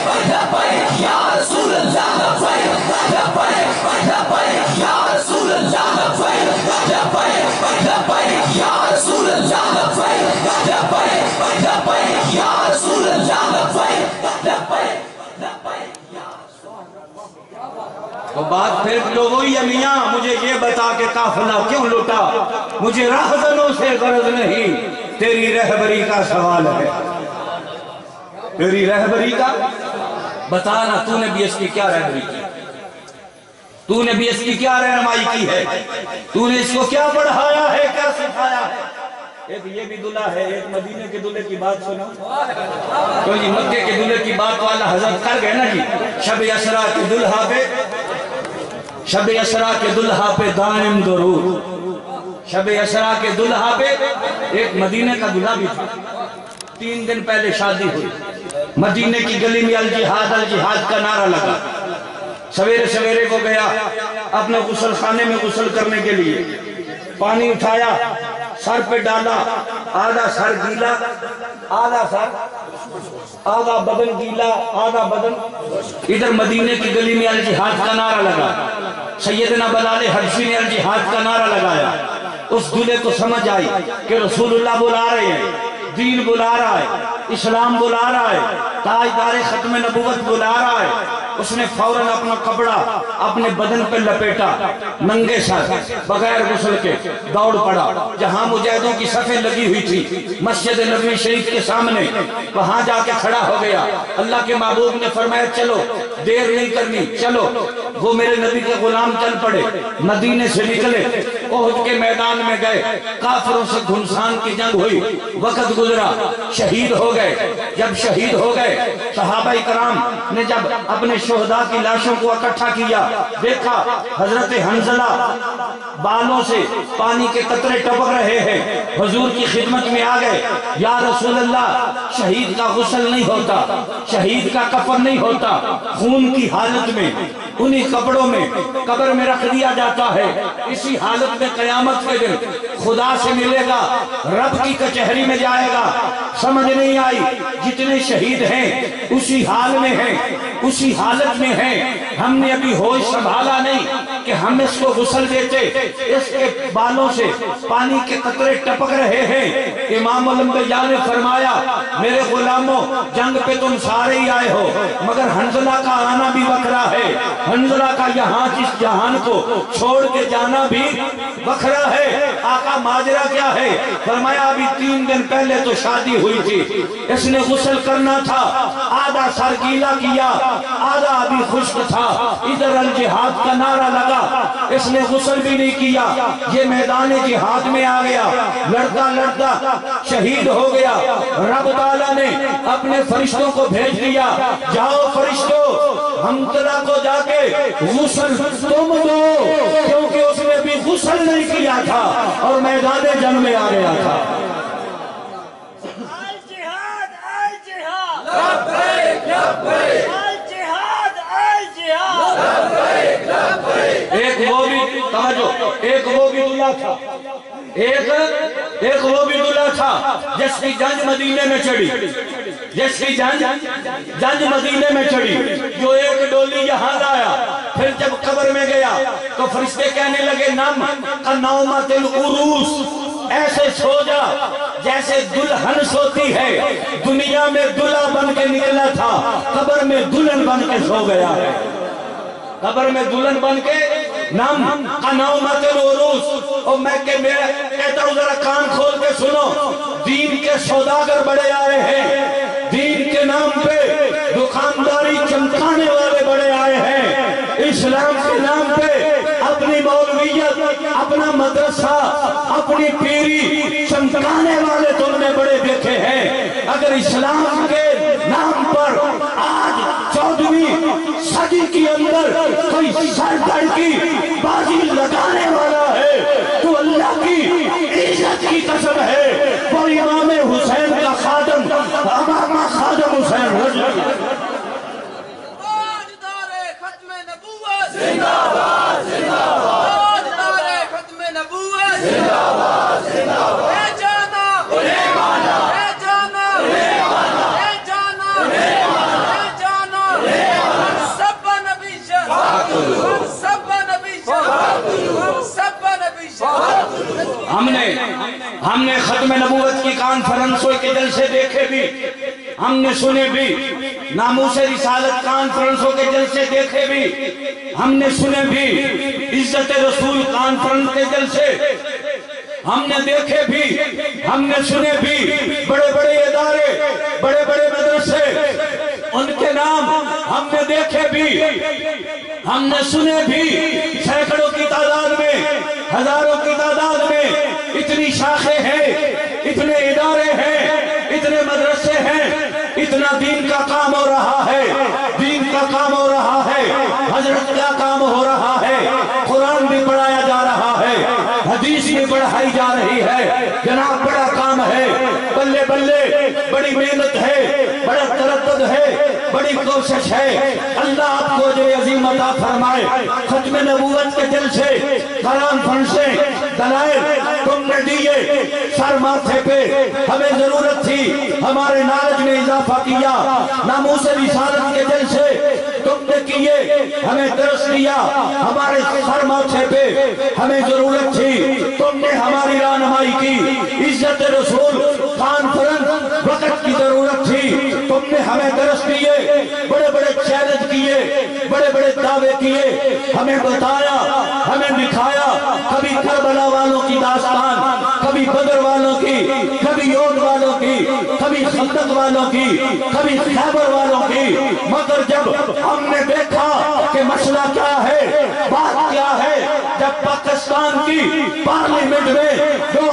تو بات پھر تو وہی ہے میاں، مجھے یہ بتا کہ قافلہ کیوں لٹا؟ مجھے راہزنوں سے غرض نہیں، تیری رہبری کا سوال ہے، تیری رہبری کا بتانا۔ تو نے بھی اس کی کیا رہبری کی؟ تو نے بھی اس کی کیا رہنمائی کی ہے؟ تو نے اس کو کیا پڑھایا ہے، کیا سکھایا ہے؟ ایک یہ بھی دلہا ہے، ایک مدینے کے دلہے کی بات سنا تو جی مکے کے دلہے کی بات والا حضرت کر گئے نا جی۔ شب اسرا کے دلہا پہ، شب اسرا کے دلہا پہ دائم درود۔ شب اسرا کے دلہا پہ ایک مدینے کا دلہا بھی تھا، 3 دن پہلے شادی ہوئی، مدینے کی گلی میں الجہاد الجہاد کا نعرہ لگا۔ سویرے سویرے کو گیا اپنے غسل خانے میں غسل کرنے کے لیے، پانی اٹھایا، سر پہ ڈالا، آدھا سر گیلا، آدھا سر، آدھا بدن گیلا، آدھا بدن۔ ادھر مدینے کی گلی میں الجہاد کا نعرہ لگا، سیدنا بلال حبشی نے الجہاد کا نعرہ لگایا۔ اس دلہے کو سمجھ آئی کہ رسول اللہ بلا رہے ہیں، دین بلا رہا ہے، اسلام بلا رہا ہے، تاجدار ختم نبوت بلا رہا ہے۔ اس نے فوراً اپنا کپڑا اپنے بدن پہ لپیٹا، ننگے سر بغیر غسل کے دوڑ پڑا جہاں مجاہدوں کی صفیں لگی ہوئی تھی، مسجد نبوی شریف کے سامنے، وہاں جا کے کھڑا ہو گیا۔ اللہ کے محبوب نے فرمایا چلو، دیر نہیں کرنی، چلو۔ وہ میرے نبی کے غلام چل پڑے، مدینے سے نکلے، احد کے میدان میں گئے، کافروں سے گھمسان کی جنگ ہوئی، وقت گزرا، شہید ہو گئے۔ جب شہید ہو گئے، صحابہ کرام نے جب اپنے شہداء کی لاشوں کو اکٹھا کیا، دیکھا حضرت حنظلہ بالوں سے پانی کے قطرے ٹپک رہے ہیں، حضور کی خدمت میں آ گئے۔ یا رسول اللہ، شہید کا غسل نہیں ہوتا، شہید کا کفن نہیں ہوتا، خون کی حالت میں انہی کپڑوں میں قبر میں رکھ دیا جاتا ہے، اسی حالت میں قیامت کے دن خدا سے ملے گا، رب کی کچہری میں جائے گا۔ سمجھ نہیں آئی، جتنے شہید ہیں اسی حال میں ہیں، اسی حالت میں ہیں۔ ہم نے ابھی ہوش سنبھالا نہیں کہ ہم اس کو غسل دیتے، اس کے بالوں سے پانی کے قطرے ٹپک رہے ہیں۔ امام الانبیاء نے فرمایا میرے غلاموں، جنگ پہ تم سارے ہی آئے ہو، مگر حنظلہ کا آنا بھی وکھرا ہے، حنظلہ کا یہاں جس جہان کو چھوڑ کے جانا بھی وکھرا ہے۔ آقا ماجرا کیا ہے؟ فرمایا ابھی 3 دن پہلے تو شادی ہوئی تھی، اس نے غسل کرنا تھا، آدھا سر گیلا کیا، آدھا ابھی خشک تھا، ادھر الجہاد کا نعرہ لگا، اس نے غسل بھی نہیں کیا، یہ میدان جہاد میں آ گیا، لڑتا لڑتا شہید ہو گیا۔ رب تعالیٰ نے اپنے فرشتوں کو بھیج دیا، جاؤ فرشتوں، حنظلہ کو جا کے غسل تم دو، کیونکہ اس نے بھی غسل نہیں کیا تھا اور میدان جنگ میں آ گیا تھا۔ ایک وہ بھی توجہ، ایک وہ بھی دلہا تھا، ایک وہ بھی دلہا تھا جس کی جنگ مدینے میں چڑھی، جس کی جنگ مدینے میں چڑھی، جو ایک ڈولی یہاں لایا، پھر جب قبر میں گیا تو فرشتے کہنے لگے نم کنومت العروس، ایسے سو جا جیسے دلہن سوتی ہے۔ دنیا میں دلہا بن کے نکلا تھا، قبر میں دلہن بن کے سو گیا ہے، قبر میں دلہن بن کے نم کنومت العروس۔ اور میں کہتا ہوں ذرا کان کھول کے سنو، دین کے سوداگر بڑے آئے ہیں، دین کے نام پہ دکانداری چمکانے والے بڑے آئے ہیں، اسلام کے نام پہ اپنی مولویت، اپنا مدرسہ، اپنی پیری چمکانے والے تم نے بڑے دیکھے ہیں۔ اگر اسلام کے نام پر آج 14ویں صدی کے اندر کوئی سردڑ کی بازی لگانے والا ہے تو اللہ کی عزت کی قسم ہے وہ امام حسین کا خادم، امام خادم حسین ہو جائے۔ ہم نے ختم نبوت کی کانفرنسوں کے جلسے دیکھے بھی، ہم نے سنے بھی، ناموس رسالت کانفرنسوں کے جلسے دیکھے بھی، ہم نے سنے بھی، عزت رسول کانفرنس کے جلسے ہم نے دیکھے بھی، ہم نے سنے بھی، بڑے بڑے ادارے، بڑے بڑے مدرسے، ان کے نام ہم نے دیکھے بھی، ہم نے سنے بھی، سینکڑوں کی تعداد میں، ہزاروں کی تعداد میں، اتنی شاخیں ہیں، اتنے ادارے ہیں، اتنے مدرسے ہیں، اتنا دین کا کام ہو رہا ہے، دین کا کام ہو رہا ہے، حضرت کا کام ہو رہا ہے، قرآن بھی پڑھایا جا رہا ہے، حدیث بھی پڑھائی جا رہی ہے، جناب بڑا کام ہے، بلے بلے بڑی محنت ہے، بڑا تردد ہے، بڑی کوشش ہے، اللہ آپ کو اجر عظیم عطا فرمائے۔ ختم نبوت کے جلسے، کانفرنسیں، دلائل تم نے دیے، سر ماتھے پہ ہمیں ضرورت تھی، ہمارے نالج میں اضافہ کیا، ناموس رسالت کے جلسے تم نے کیے، ہمیں درس دیا، ہمارے سر ماتھے پہ ہمیں ضرورت تھی، تم نے ہماری رہنمائی کی، عزت رسول کانفرنس وقت کی ضرورت تھی، تم نے ہمیں درس دیے، بڑے بڑے چیلنج کیے، بڑے بڑے دعوے کیے، ہمیں بتایا، ہمیں دکھایا، کبھی کربلا والوں کی داستان، کبھی بدر والوں کی، کبھی یود والوں کی، کبھی خندق والوں کی، کبھی خیبر والوں کی، مگر جب ہم نے دیکھا کہ مسئلہ کیا ہے، بات کیا ہے، جب پاکستان کی پارلیمنٹ میں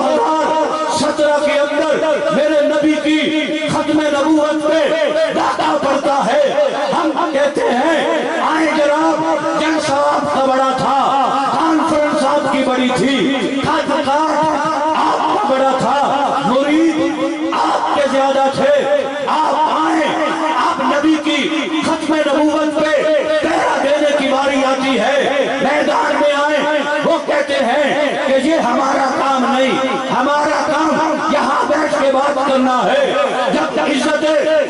2017 کے اندر میرے نبی کی ختم نبوت پہ ڈاکہ پڑتا ہے، ہم کہتے ہیں آئیں جناب، جلسہ آپ کا بڑا تھا، کانفرنس آپ کی بڑی تھی، خاطرکار آپ کا بڑا تھا، مرید آپ کے زیادہ تھے، آپ آئیں، آپ نبی کی ختم نبوت پہ پہرا دینے کی باری آتی ہے، میدان میں آئیں، وہ کہتے ہیں کہ یہ ہمارا کام نہیں، ہمارا کام یہاں بیٹھ کے بات کرنا ہے، جب عزت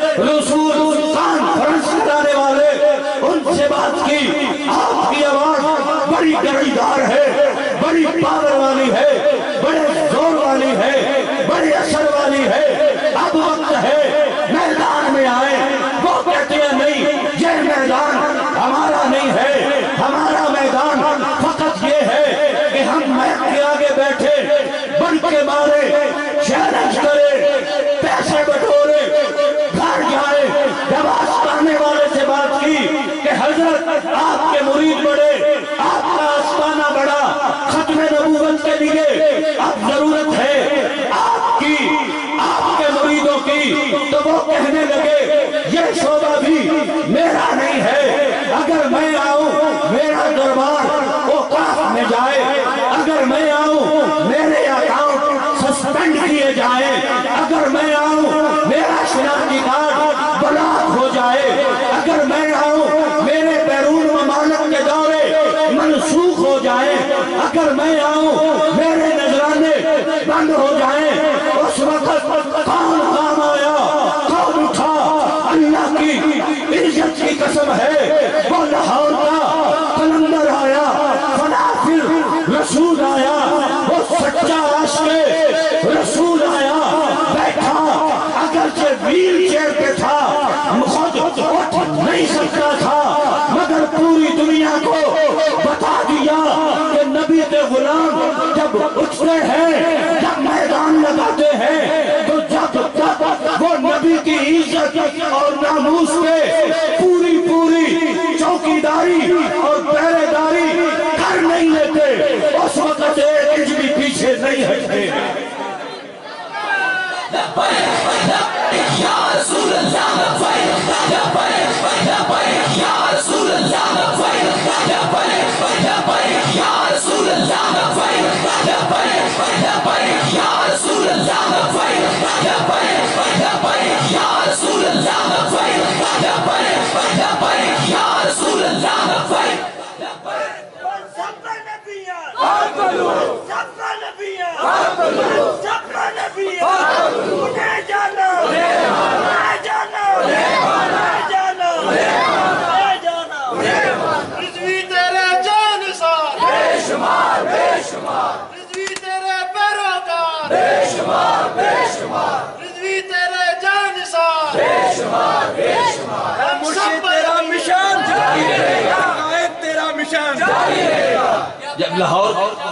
رسول کانفرنس کرانے والے ان سے بات کی، آپ کی آواز بڑی گریدار ہے، بڑی پاور والی ہے، بڑے زور والی ہے، بڑی اثر والی ہے، اب وقت ہے میدان میں آئے، وہ کہتے ہیں نہیں، یہ میدان ہمارا نہیں ہے، ہمارا میدان فقط یہ ہے کہ ہم میک کے آگے بیٹھے، بن کے مارے، چیلنج کرے، پیسے بٹورے، گھر جائے، جب آستانے والے سے بات کی کہ حضرت آپ کے مرید بڑے، آپ کا آستانہ بڑا، ختم نبوت کے لیے اب ضرورت ہے آپ کی، آپ کے مریدوں کی، تو وہ کہنے لگے یہ شعبہ بھی میرا نہیں ہے، اگر میں آؤں میرا دربار اوقاف میں جائے، اگر میں آؤں میرے اکاؤنٹ سسپینڈ کیے جائیں، اگر میں آؤں میرا شناختی کارڈ بلاک ہو جائے، اگر میں آؤں میرے بیرون ممالک کے دورے منسوخ ہو جائیں، اگر میں آؤں میرے نذرانے بند ہو جائیں، اس وقت کون کام آیا، کون اٹھا، اللہ کی عزت کی قسم ہے، وہ لاہور کا قلندر آیا، فنافر رسول آیا، وہ سچا عاشق رسول آیا، بیٹھا، اگرچہ ویل چیئر پہ تھا، خود اٹھ نہیں سکتا تھا، مگر پوری دنیا کو بتا دیا کہ نبی کے غلام جب اٹھتے ہیں، جب میدان لگاتے ہیں، تو جب وہ نبی کی عزت اور ناموس پہ پوری چوکیداری اور پہرے داری کر نہیں لیتے، اس وقت ایک انچ بھی پیچھے نہیں ہٹتے۔ یا رسول اللہ یا رسول اللہ یا رسول اللہ یا رسول اللہ یا رسول اللہ یا رسول اللہ
رضوی تیرے پیروکار
جاری رہے گا،
تیرا مشن
جب لاہور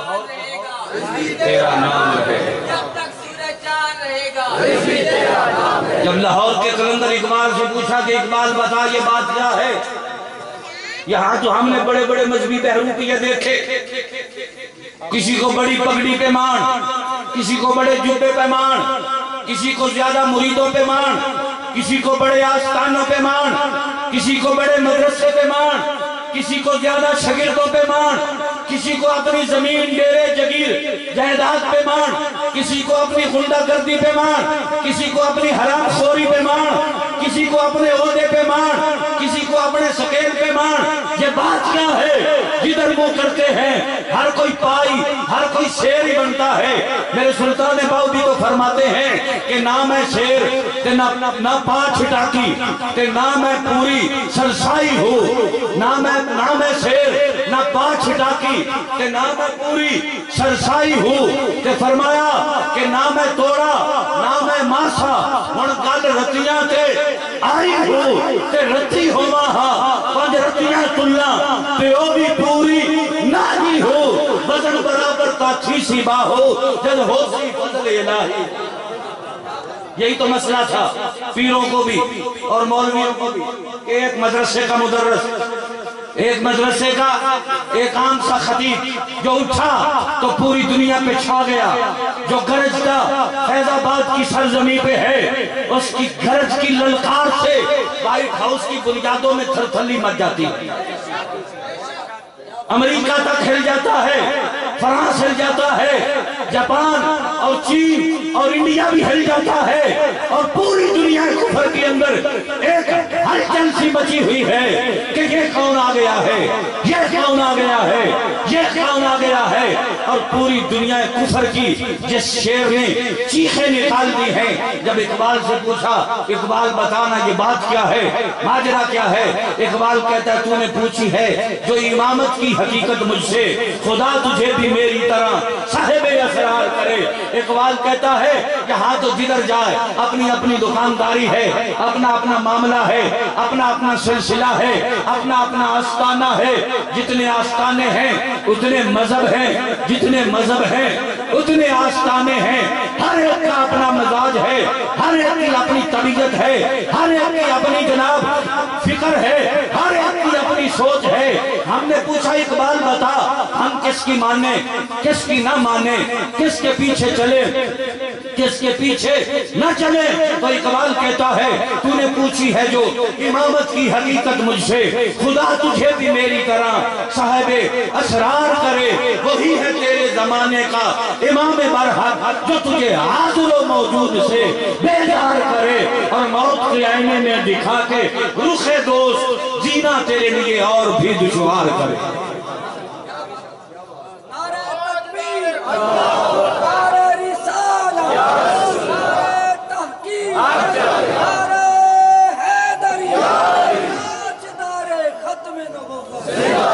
تیرا نام رہے گا،
جب تک سورج چاند رہے گا
جب لاہور کے قلندر اقبال سے پوچھا کہ اقبال بتا یہ بات کیا ہے، یہاں تو ہم نے بڑے بڑے مذہبی بہروپیے دیکھے، کسی کو بڑی پگڑی پہ مان، کسی کو بڑے جبے پہ مان، کسی کو زیادہ مریدوں پہ مان، کسی کو بڑے آستانوں پہ مان، کسی کو بڑے مدرسے پہ مان، کسی کو زیادہ شاگردوں پہ مان، کسی کو اپنی زمین ڈیرے جگیر جائیداد پہ مان، کسی کو اپنی غنڈہ گردی پہ مان، کسی کو اپنی حرام خوری پہ مان، کسی کو اپنے عہدے پہ مان، کسی کو اپنے سکیل پہ مان۔ یہ بات کیا ہے؟ جدھر وہ کرتے ہیں ہر کوئی پائی، ہر کوئی شیر ہی بنتا ہے۔ میرے سلطان باؤ بھی تو فرماتے ہیں کہ نہ میں شیر تے نہ پانچ ٹاکی تے نہ میں پوری سرسائی ہوں، نہ میں شیر نہ پانچ ٹاکی تے نہ میں پوری سرسائی ہوں، تے فرمایا کہ نہ میں توڑا نہ میں ماسا، ہن گل رتیاں تے آئی ہوں تے رتی ہوا ہاں، پانچ رتیاں تلنا تے او بھی پوری نہ ہی ہو، وزن برابر تا چھیسی باہو جد ہو سی فضل الہی۔ یہی تو مسئلہ تھا پیروں کو بھی اور مولویوں کو بھی کہ ایک مدرسے کا مدرس، ایک مدرسے کا ایک عام سا خطیب جو اٹھا تو پوری دنیا پہ چھا گیا، جو گرجتا فیض آباد کی سرزمین پہ ہے، اس کی گرج کی للکار سے وائٹ ہاؤس کی بنیادوں میں تھر تھلی مچ جاتی ہے، امریکہ تک ہل جاتا ہے، فرانس ہل جاتا ہے، جاپان اور چین اور انڈیا بھی ہل جاتا ہے، اور پوری دنیا کفر کے اندر ایک ہلچل سی بچی ہوئی ہے کہ یہ کون آ گیا ہے، یہ کون آ گیا ہے، یہ کون آ گیا ہے۔ اور پوری دنیا کفر کی جس شیر نے چیخیں نکال دی ہیں، جب اقبال سے پوچھا اقبال بتانا یہ بات کیا ہے، ماجرا کیا ہے، اقبال کہتا ہے تو نے پوچھی ہے جو امامت کی حقیقت مجھ سے، خدا تجھے بھی میری طرح صاحب اسرار کرے۔ اقبال کہتا ہے یہاں تو جدھر جائے اپنی اپنی دکانداری ہے، اپنا اپنا معاملہ ہے، اپنا اپنا سلسلہ ہے، اپنا اپنا آستانہ ہے، جتنے آستانے ہیں اتنے مذہب ہیں، جتنے مذہب ہیں اتنے آستانے ہیں، ہر ایک کا اپنا مزاج ہے، ہر ایک کی اپنی طبیعت ہے، ہر ایک کی اپنی جناب فکر ہے، ہر ایک کی اپنی سوچ ہے۔ ہم نے پوچھا اقبال بتا ہم کس کی مانیں کس کی نہ مانیں، کس کے پیچھے چلے کس کے پیچھے نہ چلے، تو اقبال کہتا ہے تو نے پوچھی ہے جو امامت کی حقیقت مجھ سے، خدا تجھے بھی میری طرح صاحب اسرار کرے، وہی ہے تیرے زمانے کا امام برحق جو تجھے حاضر و موجود سے بیدار کرے، اور موت کے آئینے میں دکھا کے رخ دوست جینا تیرے لیے اور بھی دشوار کرے۔
نعرہ تکبیر، نعرہ رسالہ، نعرہ تحقیق، نعرہ حیدری، نعرہ ختم نبوت۔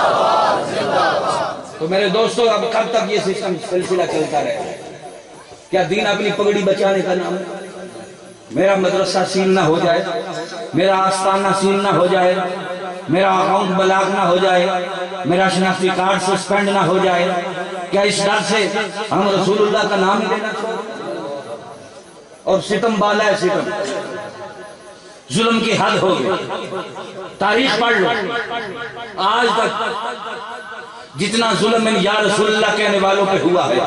تو میرے دوستو اب کب تک یہ سلسلہ چلتا رہے؟ کیا دین اپنی پگڑی بچانے کا نام ہے؟ میرا مدرسہ سیل نہ ہو جائے، میرا آستانہ سیل نہ ہو جائے، میرا اکاؤنٹ بلاک نہ ہو جائے، میرا شناختی کارڈ سسپینڈ نہ ہو جائے، کیا اس ڈر سے ہم رسول اللہ کا نام ہی لینا چھوڑ؟ اور ستم بالا ہے، ستم ظلم کی حد ہو گئی۔ تاریخ پڑھ لو، آج تک جتنا ظلم یا رسول اللہ کہنے والوں پہ ہوا ہے،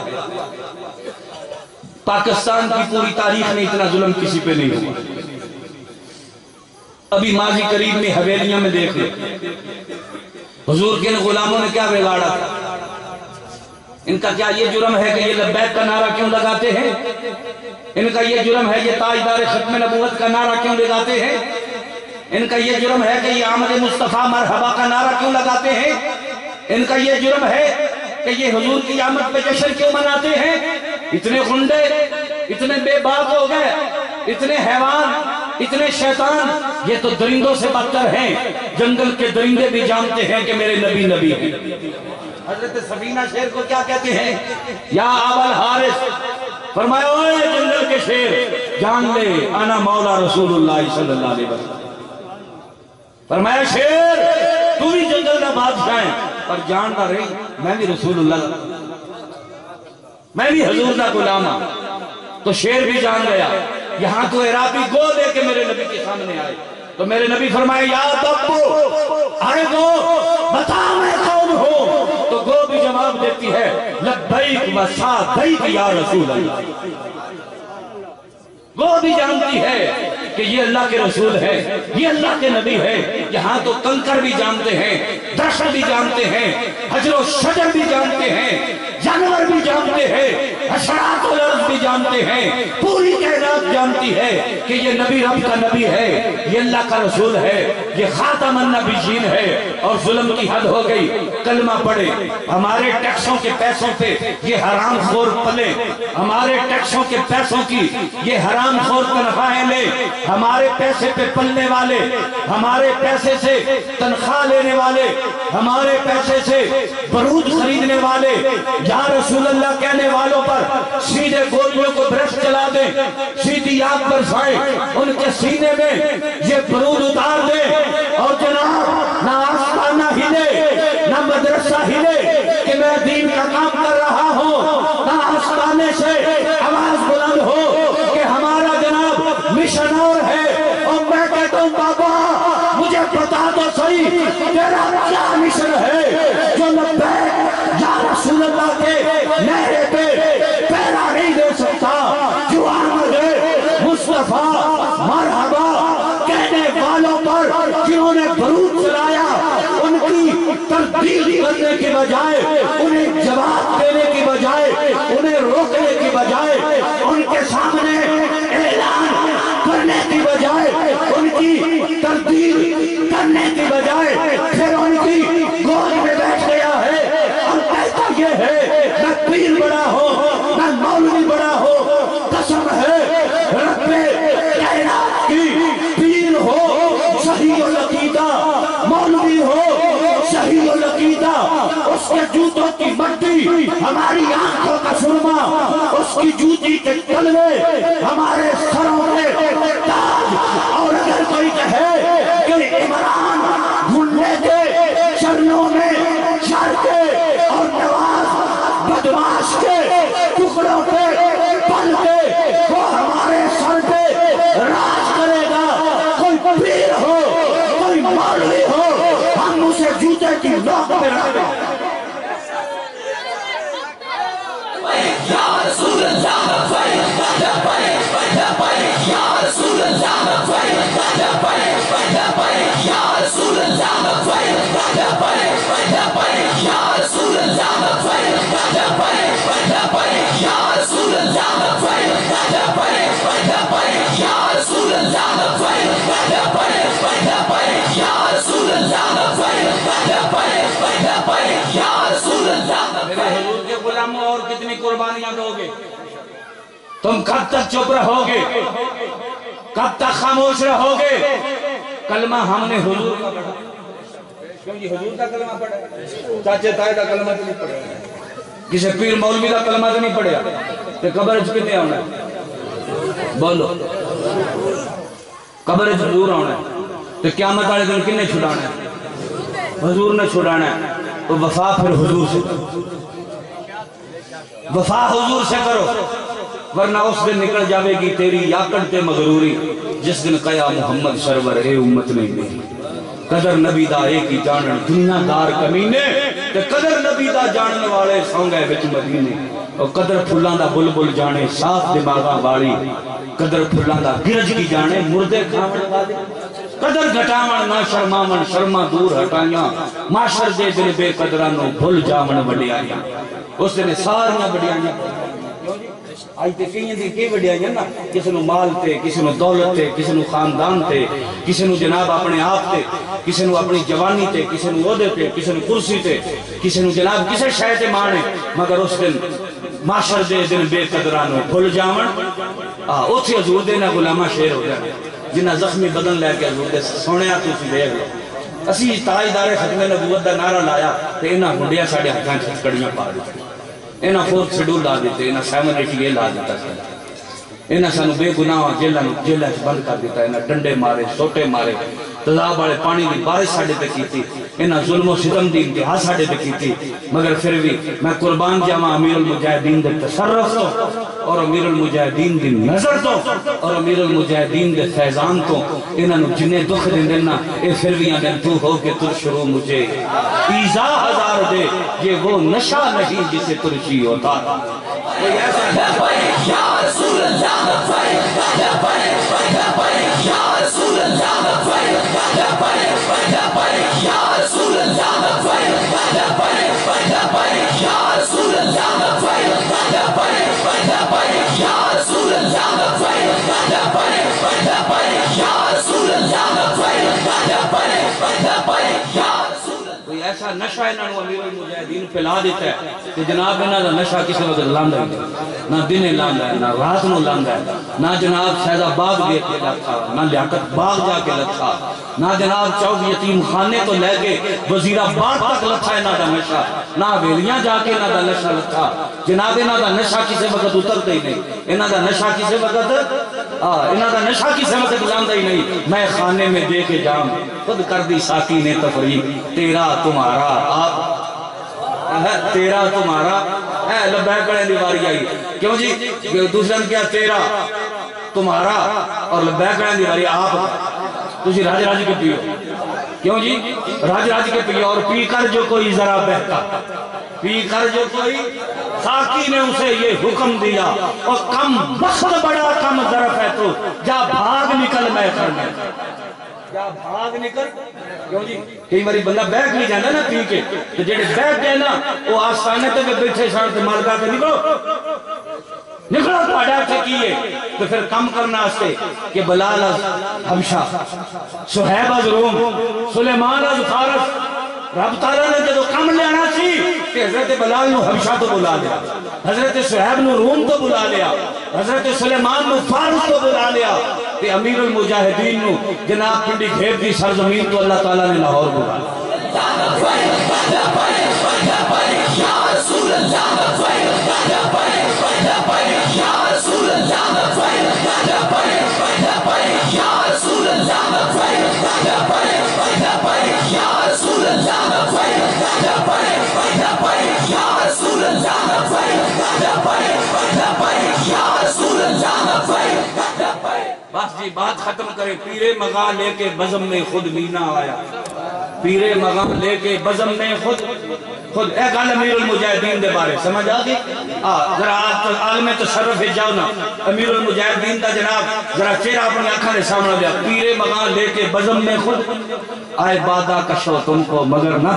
پاکستان کی پوری تاریخ میں اتنا ظلم کسی پہ نہیں ہوا۔ ابھی ماضی قریب میں حویلیاں میں دیکھ لیں، حضور کے غلاموں نے کیا بگاڑا تھا؟ ان کا کیا یہ جرم ہے کہ یہ لبیک کا نعرہ کیوں لگاتے ہیں؟ ان کا یہ جرم ہے یہ تاجدار ختم نبوت کا نعرہ کیوں لگاتے ہیں؟ ان کا یہ جرم ہے کہ یہ آمد مصطفیٰ مرحبا کا نعرہ کیوں لگاتے ہیں؟ ان کا یہ جرم ہے کہ یہ حضور کی آمد پہ جشن کیوں مناتے ہیں؟ اتنے غنڈے، اتنے بے باک ہو گئے، اتنے حیوان، اتنے شیطان، یہ تو درندوں سے بدتر ہیں۔ جنگل کے درندے بھی جانتے ہیں کہ میرے نبی نبی ہیں۔ حضرت سفینہ شیر کو کیا کہتے ہیں؟ یا ابا الحارث، فرمایا اوے جنگل کے شیر جان لے انا مولا رسول اللہ صلی اللہ علیہ وسلم۔ فرمایا شیر تو بھی جنگل کا بادشاہ ہے، پر جانتا رہی میں بھی رسول اللہ، میں بھی حضور کا غلام ہوں۔ تو شیر بھی جان گیا، یہاں تو عراقی گو دے کے میرے نبی کے سامنے آئے، تو میرے نبی فرمائے یا ببو آئے گو بتا میں کون ہوں، تو گو بھی جواب دیتی ہے لبیک و سعدیک یا رسول اللہ۔ وہ بھی جانتی ہے کہ یہ اللہ کے رسول ہے، یہ اللہ کے نبی ہے۔ یہاں تو کنکر بھی جانتے ہیں، درخت بھی جانتے ہیں، حجر و شجر بھی جانتے ہیں، جانور بھی جانتے ہیں، حشرات و لرز بھی جانتے ہیں، پوری کائنات جانتی ہے کہ یہ نبی رب کا نبی ہے، یہ اللہ کا رسول ہے، یہ خاتم النبیین ہے۔ اور ظلم کی حد ہو گئی، کلمہ پڑھے، ہمارے ٹیکسوں کے پیسوں پہ یہ حرام خور پلے، ہمارے ٹیکسوں کے پیسوں کی یہ حرام خور تنخواہیں لے، ہمارے پیسے پہ پلنے والے، ہمارے پیسے سے تنخواہ لینے والے، ہمارے پیسے سے برود خریدنے والے، یا رسول اللہ کہنے والوں پر سیدھے گولیوں کو برش چلا دیں، سیدھی آگ برسائیں، ان کے سینے میں یہ برود اتار دیں، اور جناب نہ آسمانہ ہلے نہ مدرسہ ہلے کہ میں دین کا کام کر رہا ہوں، نہ آسمانے سے آواز بلند ہو کہ ہمارا جناب مشن اور ہے۔ اور میں کہتا ہوں بابا مجھے بتا دو صحیح تیرا کیا مشن ہے جو لبیک یا رسول اللہ کے نعرے پہ پیرا نہیں دے سکتا، جو آمد مصطفیٰ مرحبا کہنے والوں پر جنہوں نے برود چلایا، ان کی تردید کرنے کی بجائے، انہیں جواب دینے کی بجائے، انہیں روکنے کی بجائے، ان کے سامنے اعلان کرنے کی بجائے، ان کی تردید کرنے کی بجائے پھر ان کی گود میں بیٹھ گیا ہے اور کہتا یہ ہے میں پیر بڑا ہوں، میں مولوی بڑا ہوں۔ قسم ہے رب کائنات کی، پیر ہو صحیح العقیدہ، مولوی ہو صحیح العقیدہ، اس کے جوتوں کی مٹی ہماری آنکھوں کا سرما، اس کی جوتی کے تلوے ہمارے سروں کے تاج۔ اور اگر کوئی کہے کہ عمران گھنڈے کے چرنوں میں چڑھ کے اور نواز بدماش کے ٹکڑوں پہ پل کے وہ ہمارے سر پہ راج کرے گا، کوئی پیر ہو کوئی مولوی ہو، ہم اسے جوتے کی نوک پہ رکھیں۔
یا رسول اللہ لبیک لبیک یا رسول اللہ لبیک لبیک لبیک یا رسول اللہ لبیک لبیک لبیک یا رسول اللہ لبیک لبیک لبیک یا رسول اللہ لبیک لبیک لبیک یا رسول اللہ لبیک لبیک لبیک یا رسول اللہ لبیک لبیک لبیک یا رسول اللہ۔
میرے حضور کے غلاموں اور کتنی قربانیاں دو گے؟ تم کب تک چپ رہو گے؟ کب تک خاموش رہو گے؟ کلمہ ہم نے حضور کا پڑھا، کیوں جی حضور کا کلمہ پڑھا؟ چاچے تائے کا کلمہ تو نہیں پڑھا، کسی پیر مولوی کا کلمہ تو نہیں پڑھا، کہ قبر کتنے آنا ہے؟ بولو قبر حضور آنا ہے، تو قیامت والے دن کنے چھڑانا ہے؟ حضور نے چھڑانا ہے۔ تو وفا پھر حضور سے کرو، وفا حضور سے کرو، ورنہ اس دن نکل جاوے گی تیری یاقت تے مغروری، جس دن قیا محمد سرور اے امت نہیں میری۔ قدر نبی دا ایک ہی جانن دنیا دار کمینے، تے قدر نبی دا جانن والے سونگے بچ مدینے، اور قدر پھلاں دا بلبل جانے صاف دماغاں والی، قدر پھلاں دا گرج کی جانے مردے کھاون والے، قدر گھٹاون نہ شرماون شرما دور ہٹائیاں، معاشر دے دل بے قدرانوں بھول جاون وڈیائیاں۔ اس نے ساریاں وڈیائیاں آج تے کہیں دی کی وڈیائیاں نا، کسی نو مال تے، کسی نو دولت تے، کسی نو خاندان تے، کسی نو جناب اپنے آپ تے، کسی نو اپنی جوانی تے، کسی نو عہدے تے، کسی نو کرسی تے، کسی نو جناب کسی شے تے مانے، مگر اس دن معاشر دے دل بے قدرانوں بھول جاون۔ اوتھے حضور دے نا غلامہ شیر ہو جانے، جنہ زخمی بدن لے کے حضور دے سونیا تو سی دیکھ لو۔ اسی تاجدار ختم نبوت دا نعرہ لایا تے انہاں گھنڈیاں ساڑے ہتھاں چھڑکڑیاں پا دیتے، انہاں فورتھ شیڈول لا دیتے، انہاں 788 لا دیتا، انہاں سانو بے گناہ جیلہ سے بند کر دیتا، انہاں ڈنڈے مارے سوٹے مارے۔ تو تذاب والے پانی کی بارش ساڑھے پہ کی تھی، انہاں ظلم و ستم دی انتہا ساڑھے پہ کی تھی، مگر پھر بھی میں قربان جاواں امیر المجاہدین دے تصرف تو اور امیر المجاہدین دی نظر تو اور امیر المجاہدین دے فیضان تو انہاں نو جنہیں دکھ دیں دینا اے پھر بھی آگے تو ہو کہ تر شروع مجھے ایزا ہزار دے یہ وہ نشہ نہیں جسے ترشی ہوتا کوئی ایسا
لبیک یا رسول اللہ لبیک لبیک لبیک یا رسول اللہ لبیک لبیک لبیک یا رسول اللہ لبیک لبیک لبیک یا رسول اللہ لبیک لبیک لبیک یا رسول اللہ لبیک لبیک لبیک یا رسول اللہ لبیک لبیک لبیک یا
کوئی ایسا نشہ انہوں نے امیر المجاہدین پلا دیتا ہے کہ جناب انہوں نے نشہ کسی وقت لاندہ ہے نہ دن لاندہ ہے نہ رات نو لاندہ ہے نہ جناب شہزہ باغ دے کے لکھا نہ لیاقت باغ جا کے لکھا نہ جناب چوک یتیم خانے تو لے کے وزیرہ باغ تک لکھا ہے نہ دا نشہ نہ ویلیاں جا کے نہ دا نشہ لکھا جناب انہوں دا نشہ کسی وقت اترتے ہی نہیں انہوں دا نشہ کسی وقت انہوں دا نشہ کسی وقت لاندہ ہی نہیں میں خانے میں دے کے جام خود کر دی ساکی نے تفریق تیرا تمہارا آپ تیرا تمہارا لبیک بڑے دیواری آئی کیوں جی دوسرے نے کیا تیرا تمہارا اور لبیک بڑے دیواری آپ تجھے راج راج کے پیو کیوں جی راج راج کے پیو اور پی کر جو کوئی ذرا بہتا پی کر جو کوئی ساکی نے اسے یہ حکم دیا اور کم وقت بڑا کم ظرف ہے تو جا بھاگ نکل میں کرنے جا بھاگ نکل کیوں جی کئی باری بندہ بیٹھ نہیں جانا نا پی کے تو جیڑے بیٹھ گئے نا وہ آسانے تے بیٹھے شانت مالکا کے نکلو پاڑا تھے کیے تو پھر کم کرنا اسے کہ بلال از حبشہ سہیب از روم سلیمان از فارس رب تعالیٰ نے جدو کم لینا سی کہ حضرت بلال نو حبشہ تو بلا لیا حضرت سہیب نو روم تو بلا لیا حضرت سلیمان نو فارس تو بلا لیا کہ امیر المجاہدین نو جناب پنڈی گھیب دی سرزمین تو اللہ تعالیٰ نے لاہور بلا
یا رسول اللہ یا رسول اللہ یا رسول اللہ یا رسول اللہ یا رسول اللہ
بس جی بات ختم کرے پیرے مغاں لے کے بزم میں خود مینا آیا پیرے مغاں لے کے بزم میں خود اے گل امیر المجاہدین دے بارے سمجھ آگی ذرا عالم تصرف جاؤ نا امیر المجاہدین دا جناب ذرا چہرہ اپنی آنکھاں نے سامنے لیا پیرے مغاں لے کے بزم میں خود آئے بادہ کشو تم کو مگر نہ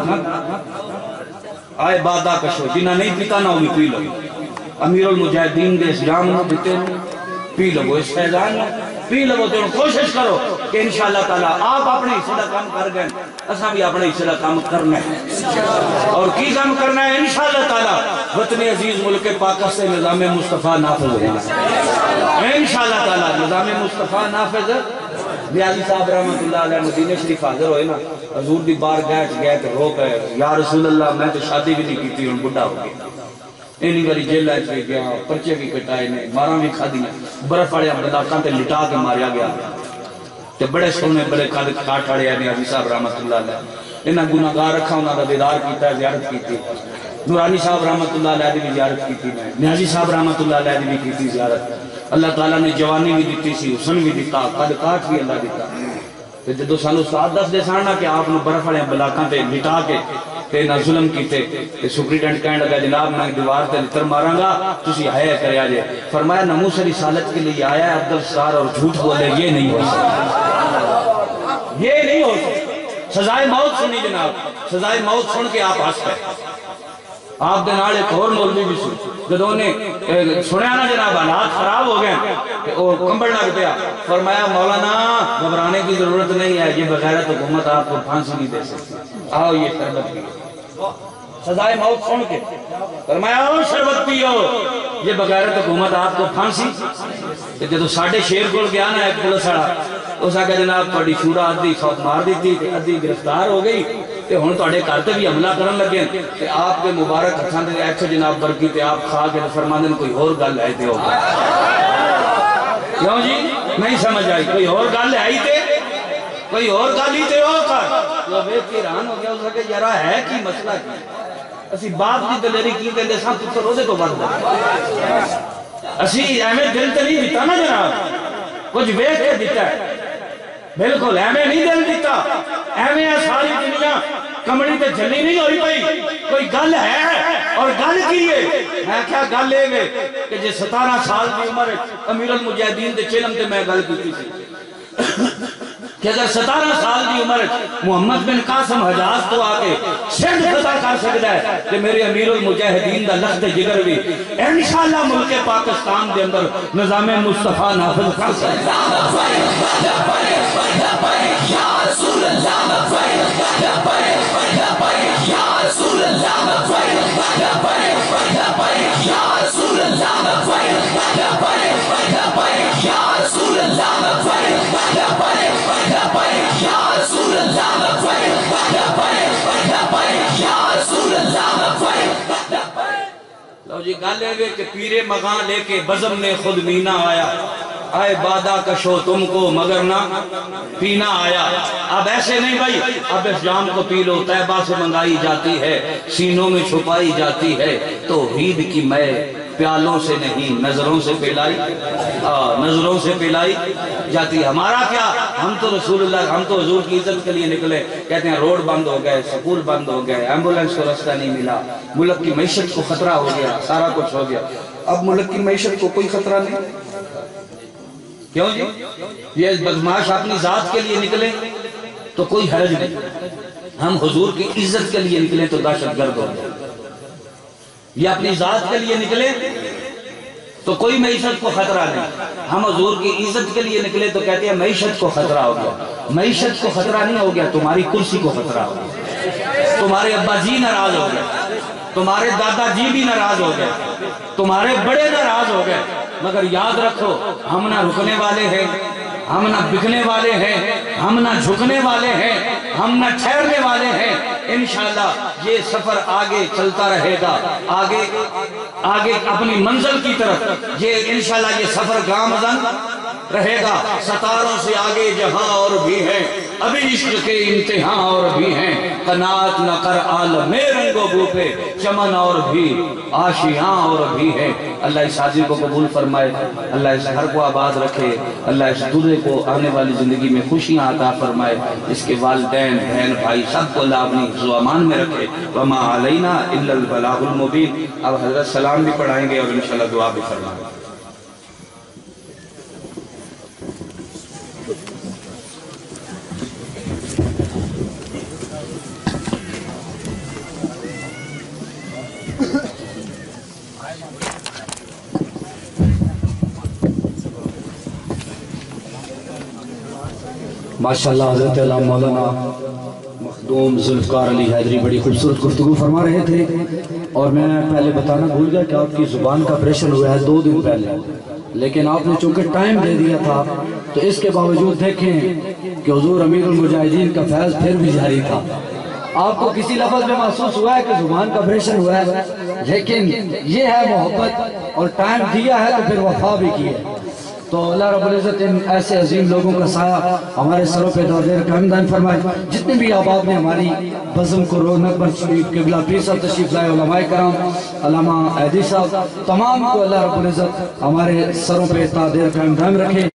آئے بادہ کشو جنہ نہیں پیتا نہ انہیں پی لو امیر المجاہدین دے اس جام نہ پیتے پی لو اس فیضان نہ پی لو تو کوشش کرو کہ انشاءاللہ تعالیٰ آپ اپنے حصے کا کام کر گئے اساں بھی اپنے حصے کا کام کرنا ہے اور کی کام کرنا ہے انشاءاللہ تعالیٰ وطن عزیز ملک پاکستان سے نظام مصطفیٰ نافذ ہونا ہے انشاءاللہ تعالیٰ نظام مصطفیٰ نافذ نیازی صاحب رحمت اللہ علیہ مدینہ شریف حاضر ہوئے نا حضور دی بار گئے تو رو پہ یا رسول اللہ میں تو شادی بھی نہیں کی تھی ان بڑھا ہو گیا اینی باری جیل آئے چھے گیا پرچے بھی کٹائے نے ماراں بھی کھا دیا برف آڑے بلاکاں تے لٹا کے ماریا گیا تے بڑے سونے بڑے کاٹ آڑے آئے نیازی صاحب رحمت اللہ علیہ انہاں گناہگار رکھا انہاں دا دیدار کیتا ہے زیارت کی تھی نورانی صاحب رحمت اللہ علیہ بھی زیارت کی تھی نیازی صاحب رحمت اللہ علیہ بھی کی تھی زیارت اللہ تعالیٰ نے جوانی بھی دیتی سی حسن بھی دیتا قد کاٹ بھی اللہ دیتا تو جدو سانو ساتھ دس دے ساننا کہ آپ نے برف والے بلاکاں تے لٹا کے تے نہ ظلم کیتے تے سپریٹنٹ کہنے لگا جناب میں دیوار تے لتر ماراں گا تسی آیا کرے آجے فرمایا ناموس رسالت کے لیے آیا ہے عبدالستار اور جھوٹ بولے یہ نہیں ہو سکتا یہ نہیں ہو سکتا سزائے موت سنی جناب سزائے موت سن کے آپ ہنس پہ آپ دنال ایک اور مولوی بھی سن جدوں نے سنیا نا جناب حالات خراب ہو گئے وہ کمبڑ لگ پیا فرمایا مولانا گھبرانے کی ضرورت نہیں ہے یہ بغیرت حکومت آپ کو پھانسی نہیں دے سکتی آؤ یہ شربت پیو سزائے موت سن کے فرمایا آؤ شربت پیو یہ بغیرت حکومت آپ کو پھانسی جدو ساڑھے شیر کو گیا نا ایک پولیس والا اس آگے جناب تھوڑی شورا ادھی سوت مار دیتی ادھی گرفتار ہو گئی کہ ہن تواڈے گھر تے بھی حملہ کرن لگے تے آپ کے مبارک ہتھاں تے ایتھے جناب برکی تے آپ کھا کے فرماندے نے کوئی اور گل ہے تے ہو کیوں جی نہیں سمجھ آئی کوئی اور گل ہے تے کوئی اور گالی تے ہو کر وہ بیت کی ران ہو گیا اس کہ یارا ہے کی مسئلہ کی اسی باپ کی دلیری کی دے ساں پتر روزے تو بڑھ دے اسی ایمیں دل تے نہیں دیتا نا جناب کچھ بیت کے دیتا ہے بالکل ایمیں نہیں دل دیتا ایمیں ساری دنیا کمڑی تے جلی نہیں ہوئی پئی کوئی گل ہے اور گل کیے میں کیا گل لے گئے کہ جے 17 سال کی عمر امیر المجاہدین دے چلم تے میں گل کی تھی کہ اگر 17 سال کی عمر محمد بن قاسم حجاز تو آکے سندھ فتح کر سکتا ہے کہ میرے امیر المجاہدین دا لخت جگر بھی انشاءاللہ ملک پاکستان دے اندر نظام مصطفیٰ نافذ کر سکتا لو جی گالے ہوئے کہ پیرے مغاں لے کے بزم نے خود مینا آیا آئے بادہ کشو تم کو مگر نہ پینا آیا اب ایسے نہیں بھائی اب اس جام کو پی لو طیبہ سے منگائی جاتی ہے سینوں میں چھپائی جاتی ہے توحید کی میں پیالوں سے نہیں نظروں سے پلائی نظروں سے پلائی جاتی ہے ہمارا کیا ہم تو رسول اللہ ہم تو حضور کی عزت کے لیے نکلے کہتے ہیں روڈ بند ہو گئے سکول بند ہو گئے ایمبولنس کو رستہ نہیں ملا ملک کی معیشت کو خطرہ ہو گیا سارا کچھ ہو گیا اب ملک کی معیشت کو کوئی خطرہ نہیں کیوں جی یہ بدماش اپنی ذات کے لیے نکلے تو کوئی حرج نہیں ہم حضور کی عزت کے لیے نکلے تو دہشت گرد ہو گئے یہ اپنی ذات کے لیے نکلے تو کوئی معیشت کو خطرہ نہیں ہم حضور کی عزت کے لیے نکلے تو کہتے ہیں معیشت کو خطرہ ہو گیا معیشت کو خطرہ نہیں ہو گیا تمہاری کرسی کو خطرہ ہو گیا تمہارے ابا جی ناراض ہو گئے تمہارے دادا جی بھی ناراض ہو گئے تمہارے بڑے ناراض ہو گئے مگر یاد رکھو ہم نہ رکنے والے ہیں ہم نہ بکنے والے ہیں ہم نہ جھکنے والے ہیں ہم نہ ٹھہرنے والے ہیں انشاءاللہ یہ سفر آگے چلتا رہے گا آگے اپنی منزل کی طرف یہ انشاءاللہ یہ سفر گامزن رہے گا ستاروں سے آگے جہاں اور بھی ہیں ابھی عشق کے امتحان اور بھی ہیں قناعت نہ کر عالم رنگ و بو پہ چمن اور بھی آشیاں اور بھی ہیں اللہ اس حاضر کو قبول فرمائے اللہ اس گھر کو آباد رکھے اللہ اس دلہے کو آنے والی زندگی میں خوشیاں عطا فرمائے اس کے والدین بہن بھائی سب کو اللہ اپنی حفظ و امان میں رکھے وما علینا الا البلاغ المبین اب حضرت سلام بھی پڑھائیں گے اور انشاءاللہ دعا بھی فرمائیں گے
ماشاءاللہ حضرت علامہ مولانا مخدوم ذوالفقار علی حیدری بڑی خوبصورت گفتگو فرما رہے تھے اور میں پہلے بتانا بھول گیا کہ آپ کی زبان کا آپریشن ہوا ہے 2 دن پہلے لیکن آپ نے چونکہ ٹائم دے دیا تھا تو اس کے باوجود دیکھیں کہ حضور امیر المجاہدین کا فیض پھر بھی جاری تھا آپ کو کسی لفظ میں محسوس ہوا ہے کہ زبان کا آپریشن ہوا ہے لیکن یہ ہے محبت اور ٹائم دیا ہے تو پھر وفا بھی کی ہے تو اللہ رب العزت ان ایسے عظیم لوگوں کا سایہ ہمارے سروں پہ دور قائم دائم فرمائے جتنے بھی احباب نے ہماری بزم کو رونق بخشی قبلہ پیر صاحب تشریف لائے علماء کرام علامہ حیدری صاحب تمام کو اللہ رب العزت ہمارے سروں پہ دور قائم دائم رکھے